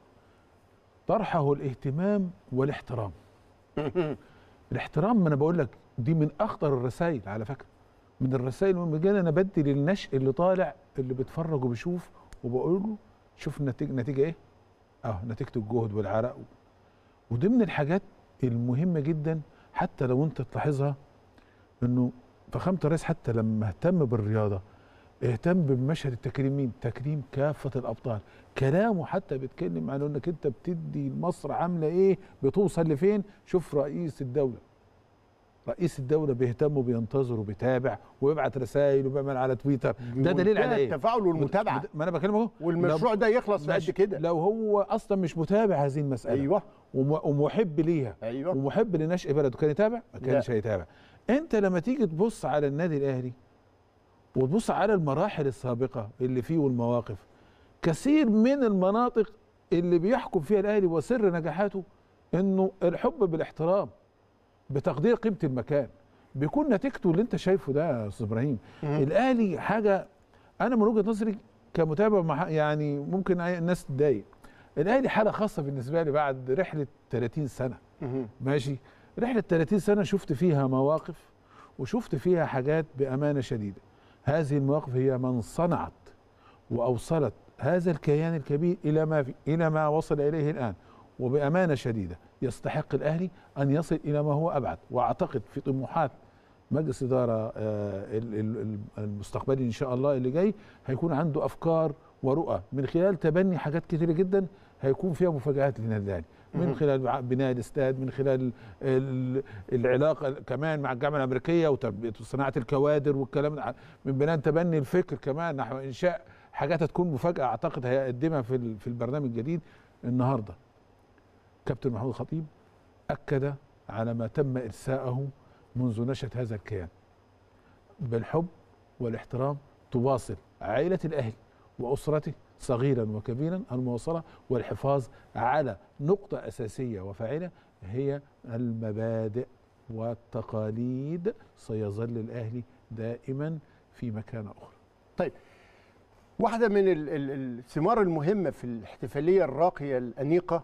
طرحه الاهتمام والاحترام. الاحترام، ما أنا بقول لك دي من أخطر الرسائل على فكرة، من الرسائل المهمة جدا. أنا بدي للنشء اللي طالع اللي بيتفرج وبيشوف وبقول له شوف النتيجة، نتيجة إيه؟ أه نتيجة الجهد والعرق. ودي من الحاجات المهمة جدا، حتى لو أنت تلاحظها إنه فخامة الرئيس حتى لما اهتم بالرياضة اهتم بمشهد التكريم. مين؟ تكريم كافة الأبطال. كلامه حتى بيتكلم عن إنك أنت بتدي مصر عاملة إيه، بتوصل لفين. شوف رئيس الدولة، رئيس الدولة بيهتم وبينتظر وبيتابع ويبعت رسائل وبيعمل على تويتر. ده دليل على ايه؟ التفاعل والمتابعة. ما انا بكلمه اهو، والمشروع ده يخلص في قد كده. لو هو اصلا مش متابع هذه المسألة ايوه ومحب ليها ايوه ومحب لنشأ بلده كان يتابع؟ ما كانش هيتابع. انت لما تيجي تبص على النادي الاهلي وتبص على المراحل السابقة اللي فيه والمواقف، كثير من المناطق اللي بيحكم فيها الاهلي وسر نجاحاته انه الحب بالاحترام، بتقدير قيمه المكان، بيكون نتيجته اللي انت شايفه ده يا استاذ ابراهيم. الاهلي حاجه، انا من وجهه نظري كمتابع مع يعني ممكن الناس تتضايق، الاهلي حاله خاصه بالنسبه لي بعد رحله ثلاثين سنه. ماشي، رحله ثلاثين سنه شفت فيها مواقف وشفت فيها حاجات بامانه شديده. هذه المواقف هي من صنعت واوصلت هذا الكيان الكبير الى ما في الى ما وصل اليه الان، وبامانه شديده يستحق الاهلي ان يصل الى ما هو ابعد. واعتقد في طموحات مجلس اداره المستقبلي ان شاء الله اللي جاي هيكون عنده افكار ورؤى من خلال تبني حاجات كثيره جدا هيكون فيها مفاجآت للنادي الاهلي، من خلال بناء الاستاد، من خلال العلاقه كمان مع الجامعه الامريكيه وصناعه الكوادر والكلام ده، من بناء تبني الفكر كمان نحو انشاء حاجات هتكون مفاجاه اعتقد هيقدمها في في البرنامج الجديد. النهارده كابتن محمود الخطيب اكد على ما تم ارساءه منذ نشأة هذا الكيان بالحب والاحترام. تواصل عائله الاهلي واسرته صغيرا وكبيرا المواصله والحفاظ على نقطه اساسيه وفاعله هي المبادئ والتقاليد. سيظل الاهلي دائما في مكانه اخرى. طيب، واحده من ال- ال- الثمار المهمه في الاحتفاليه الراقيه الانيقه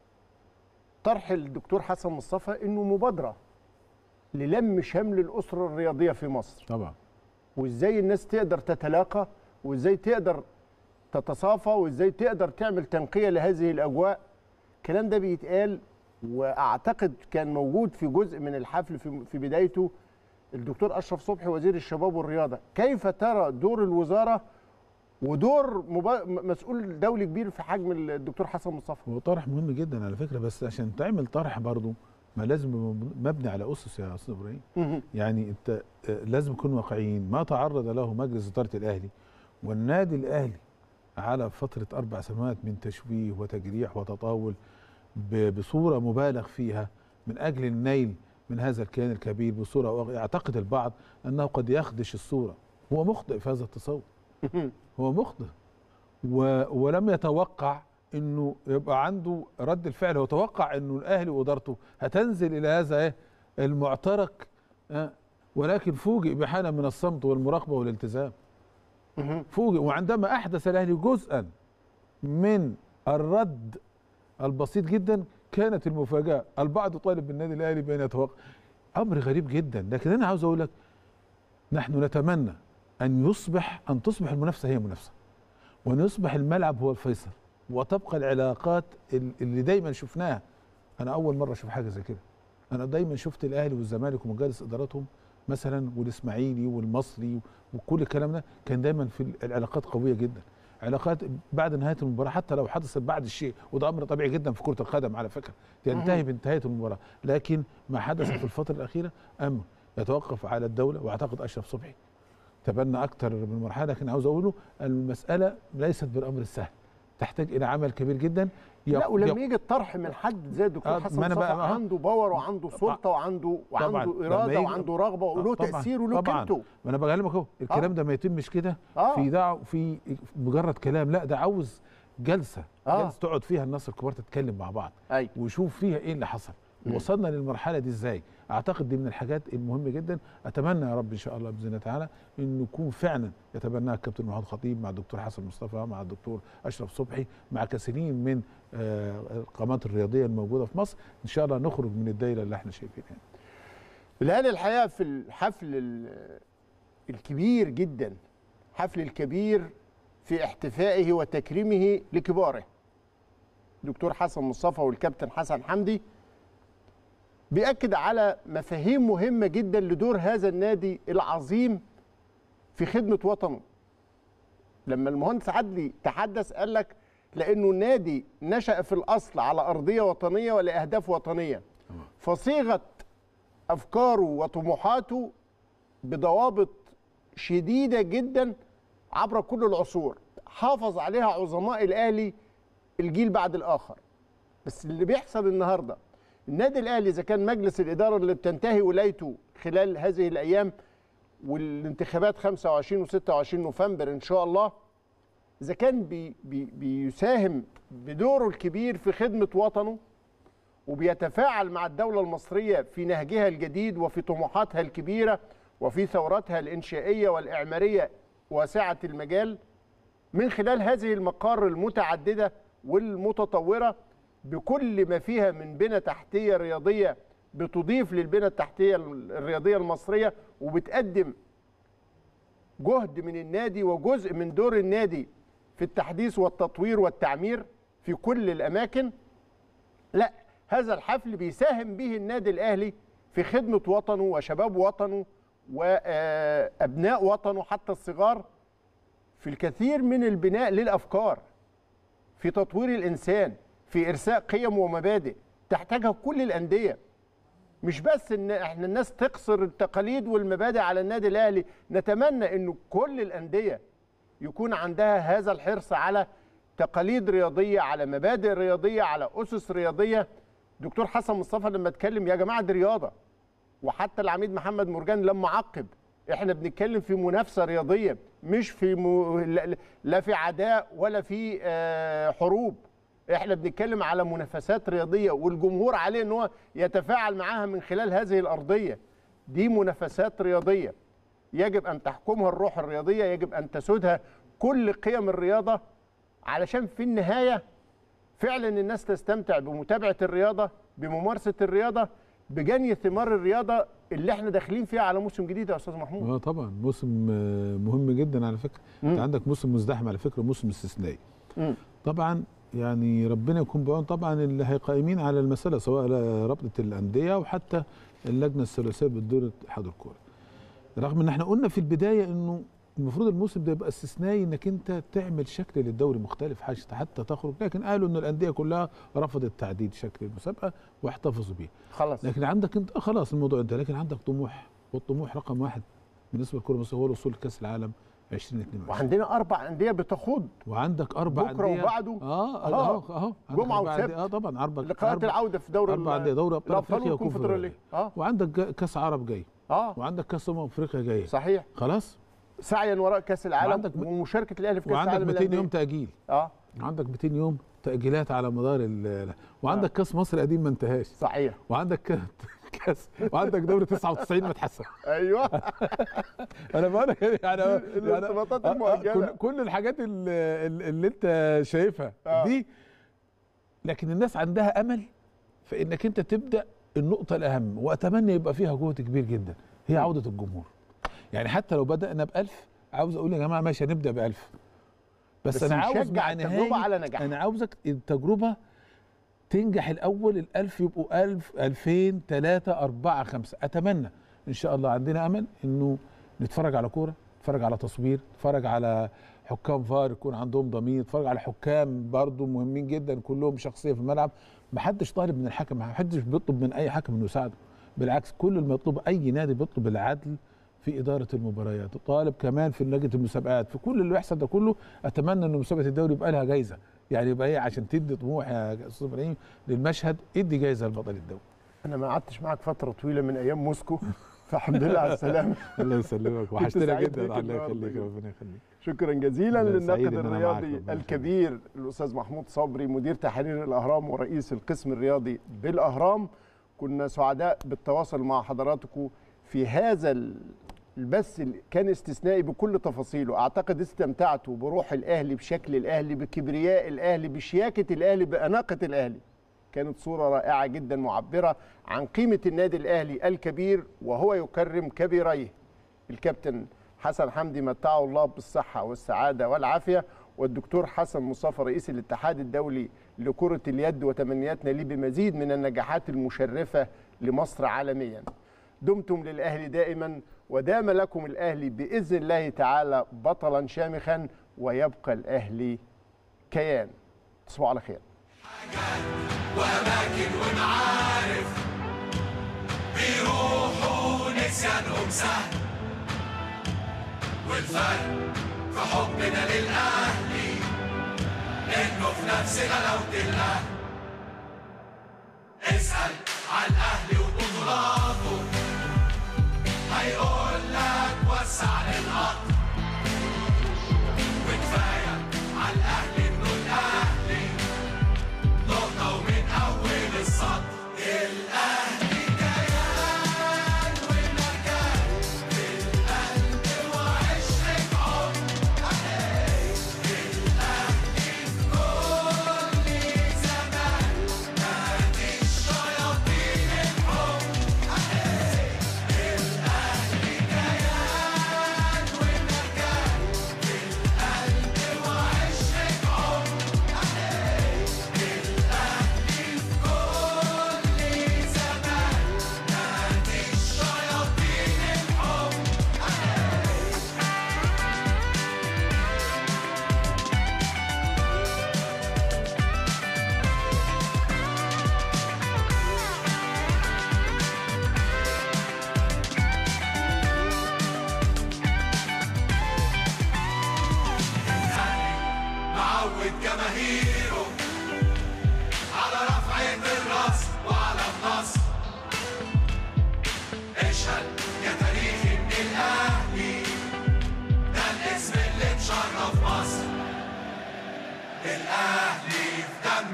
طرح الدكتور حسن مصطفى انه مبادره للم شمل الاسره الرياضيه في مصر، طبعا. وازاي الناس تقدر تتلاقى، وازاي تقدر تتصافى، وازاي تقدر تعمل تنقيه لهذه الاجواء. الكلام ده بيتقال، واعتقد كان موجود في جزء من الحفل في في بدايته الدكتور اشرف صبحي وزير الشباب والرياضه. كيف ترى دور الوزاره ودور مبا... مسؤول دولي كبير في حجم الدكتور حسن مصطفى؟ هو طرح مهم جدا على فكره، بس عشان تعمل طرح برضه ما لازم مبني على اسس يا استاذ ابراهيم. يعني انت لازم نكون واقعيين. ما تعرض له مجلس اداره الاهلي والنادي الاهلي على فتره اربع سنوات من تشويه وتجريح وتطاول بصوره مبالغ فيها من اجل النيل من هذا الكيان الكبير بصوره، يعتقد البعض انه قد يخدش الصوره. هو مخطئ في هذا التصور. هو مخطئ ولم يتوقع انه يبقى عنده رد الفعل. هو توقع انه الاهلي وادارته هتنزل الى هذا المعترك، ولكن فوجئ بحاله من الصمت والمراقبه والالتزام. فوجئ. وعندما احدث الاهلي جزءا من الرد البسيط جدا كانت المفاجاه. البعض طالب بالنادي الاهلي بان يتوقع. امر غريب جدا. لكن انا عاوز اقول لك نحن نتمنى ان يصبح ان تصبح المنافسه هي منافسه، وان يصبح الملعب هو الفيصل، وتبقى العلاقات اللي دايما شفناها. انا اول مره اشوف حاجه زي كده. انا دايما شفت الاهلي والزمالك ومجالس اداراتهم مثلا والاسماعيلي والمصري وكل الكلام ده كان دايما في العلاقات قويه جدا. علاقات بعد نهايه المباراه حتى لو حدثت بعد الشيء، وده امر طبيعي جدا في كره القدم على فكره، تنتهي بانتهاء المباراه. لكن ما حدث في الفتره الاخيره امر يتوقف على الدوله. واعتقد اشرف صبحي تبنى اكثر من مرحله. لكن عاوز اقوله المساله ليست بالامر السهل، تحتاج الى عمل كبير جدا. لا، ولما يجي الطرح من حد زي الدكتور حسن مصطفى عنده باور وعنده سلطه وعنده وعنده اراده وعنده رغبه وله تاثير وله قيمته. ما انا بكلمك اهو الكلام آه. ده ما يتمش كده آه. في دعوه في مجرد كلام. لا، ده عاوز جلسه آه. جلسه تقعد فيها الناس الكبار تتكلم مع بعض أي. وشوف فيها ايه اللي حصل، وصلنا للمرحله دي ازاي. اعتقد دي من الحاجات المهمه جدا. اتمنى يا رب ان شاء الله باذن الله تعالى انه يكون فعلا يتبناها الكابتن محمود الخطيب مع الدكتور حسن مصطفى مع الدكتور اشرف صبحي مع كثيرين من القامات الرياضيه الموجوده في مصر. ان شاء الله نخرج من الدايره اللي احنا شايفينها. الان الحقيقه في الحفل الكبير جدا، حفل الكبير في احتفائه وتكريمه لكباره دكتور حسن مصطفى والكابتن حسن حمدي، بيأكد على مفاهيم مهمة جدا لدور هذا النادي العظيم في خدمة وطنه. لما المهندس عدلي تحدث قال لك لأنه النادي نشأ في الأصل على أرضية وطنية ولأهداف وطنية، فصيغة أفكاره وطموحاته بضوابط شديدة جدا عبر كل العصور حافظ عليها عظماء الأهلي الجيل بعد الآخر. بس اللي بيحصل النهارده النادي الاهلي اذا كان مجلس الاداره اللي بتنتهي ولايته خلال هذه الايام والانتخابات خمسة وعشرين وستة وعشرين نوفمبر ان شاء الله، اذا كان بي بي بيساهم بدوره الكبير في خدمه وطنه وبيتفاعل مع الدوله المصريه في نهجها الجديد وفي طموحاتها الكبيره وفي ثوراتها الانشائيه والاعماريه واسعه المجال من خلال هذه المقار المتعدده والمتطوره بكل ما فيها من بنى تحتية رياضية بتضيف للبنى التحتية الرياضية المصرية وبتقدم جهد من النادي وجزء من دور النادي في التحديث والتطوير والتعمير في كل الأماكن. لا، هذا الحفل بيساهم به النادي الأهلي في خدمة وطنه وشباب وطنه وأبناء وطنه حتى الصغار في الكثير من البناء للأفكار، في تطوير الإنسان، في إرساء قيم ومبادئ تحتاجها كل الأندية. مش بس إن إحنا الناس تقصر التقاليد والمبادئ على النادي الأهلي، نتمنى إنه كل الأندية يكون عندها هذا الحرص على تقاليد رياضيه، على مبادئ رياضيه، على اسس رياضيه. دكتور حسن مصطفى لما اتكلم يا جماعه دي رياضه، وحتى العميد محمد مرجان لما عقب احنا بنتكلم في منافسه رياضيه، مش في م... لا في عداء ولا في آه حروب، احنا بنتكلم على منافسات رياضيه والجمهور عليه ان هو يتفاعل معاها من خلال هذه الارضيه. دي منافسات رياضيه يجب ان تحكمها الروح الرياضيه، يجب ان تسودها كل قيم الرياضه، علشان في النهايه فعلا الناس تستمتع بمتابعه الرياضه، بممارسه الرياضه، بجني ثمار الرياضه اللي احنا داخلين فيها على موسم جديد يا استاذ محمود. اه طبعا موسم مهم جدا على فكره. مم. انت عندك موسم مزدحم على فكره، موسم استثنائي. طبعا يعني ربنا يكون بعون طبعا اللي هيقائمين على المساله، سواء رابطه الانديه وحتى اللجنه الثلاثيه بتدور اتحاد الكوره. رغم ان احنا قلنا في البدايه انه المفروض الموسم ده يبقى استثنائي، انك انت تعمل شكل للدوري مختلف حتى تخرج، لكن قالوا ان الانديه كلها رفضت تعديل شكل المسابقه واحتفظوا بيه. خلاص. لكن عندك انت خلاص الموضوع انت، لكن عندك طموح، والطموح رقم واحد بالنسبه للكره المصريه هو الوصول لكاس العالم ألفين واثنين وعشرين. وعندنا اربع انديه بتخوض، وعندك اربع بكره انديه وبعده اه اهو اهو جمعه وسبت. اه طبعا اربع لقاءات العوده في دوري اربع انديه، دوري ابطال افريقيا والكونفدراليه. اه وعندك كاس عرب جاي. اه وعندك كاس امم افريقيا جاي. صحيح. خلاص سعيا وراء كاس العالم وعندك ومشاركه الاهلي في كاس العالم، وعندك مئتين يوم تاجيل. اه عندك مئتين يوم تاجيلات على مدار ال وعندك آه. كاس مصر قديم ما انتهاش. صحيح. وعندك كاس وعندك دوري تسعة وتسعين ما اتحسن. ايوه انا بقول لك يعني الارتباطات المؤجله كل, كل الحاجات اللي, اللي انت شايفها آه. دي، لكن الناس عندها امل في انك انت تبدا النقطه الاهم، واتمنى يبقى فيها جهد كبير جدا، هي عوده الجمهور. يعني حتى لو بدانا بألف، عاوز اقول يا جماعه ماشي هنبدا بألف، بس, بس انا عاوز مع التجربه على نجاح. انا عاوزك التجربه تنجح الاول، الألف يبقوا ألف، ألفين، ثلاثة، أربعة، خمسة. اتمنى ان شاء الله، عندنا امل انه نتفرج على كوره، نتفرج على تصوير، نتفرج على حكام فار يكون عندهم ضمير، نتفرج على حكام برضو مهمين جدا كلهم شخصيه في الملعب. ما حدش طالب من الحكم، ما حدش بيطلب من اي حكم انه يساعده، بالعكس كل المطلوب اي نادي بيطلب العدل في إدارة المباريات، طالب كمان في لجنة المسابقات، في كل اللي بيحصل ده كله. أتمنى إن مسابقة الدوري يبقى لها جايزة، يعني يبقى هي عشان تدي طموح يا أستاذ إبراهيم للمشهد، ادي جايزة لبطل الدوري. أنا ما قعدتش معاك فترة طويلة من أيام موسكو، فالحمد لله على السلامة. الله يسلمك، وحشتنا جدا. الله يخليك، ربنا يخليك. شكرا جزيلا للناقد الرياضي الكبير الأستاذ محمود صبري، مدير تحرير الأهرام ورئيس القسم الرياضي بالأهرام. كنا سعداء بالتواصل مع حضراتكم في هذا البث اللي كان استثنائي بكل تفاصيله. اعتقد استمتعتوا بروح الاهلي، بشكل الاهلي، بكبرياء الاهلي، بشياكه الاهلي، باناقه الاهلي. كانت صوره رائعه جدا معبره عن قيمه النادي الاهلي الكبير، وهو يكرم كبيريه. الكابتن حسن حمدي متعه الله بالصحه والسعاده والعافيه، والدكتور حسن مصطفى رئيس الاتحاد الدولي لكره اليد، وتمنياتنا ليه بمزيد من النجاحات المشرفه لمصر عالميا. دمتم للأهلي دائما، ودام لكم الأهلي بإذن الله تعالى بطلا شامخا، ويبقى الأهلي كيان. تصبحوا على خير. حاجات وأماكن ومعارف بيروحوا نسيانهم سهل، والفرق في حبنا للأهلي إنه في نفس غلاوة الأهل. اسأل على الأهلي وبطولاته هيقول لك وسع للقطر، وكفاية على الأهلي إنه الأهلي نقطة ومن أول السطر. الأهلي كيان ومكان في القلب وعشرة عمر، الأهلي في كل زمان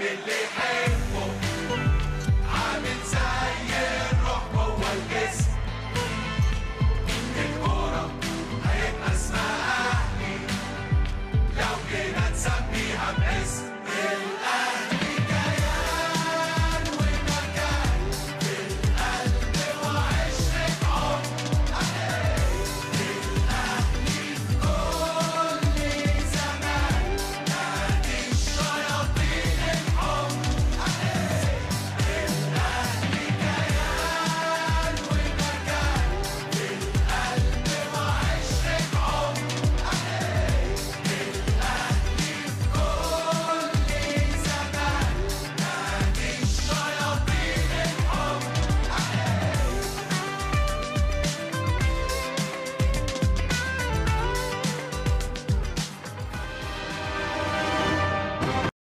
اللي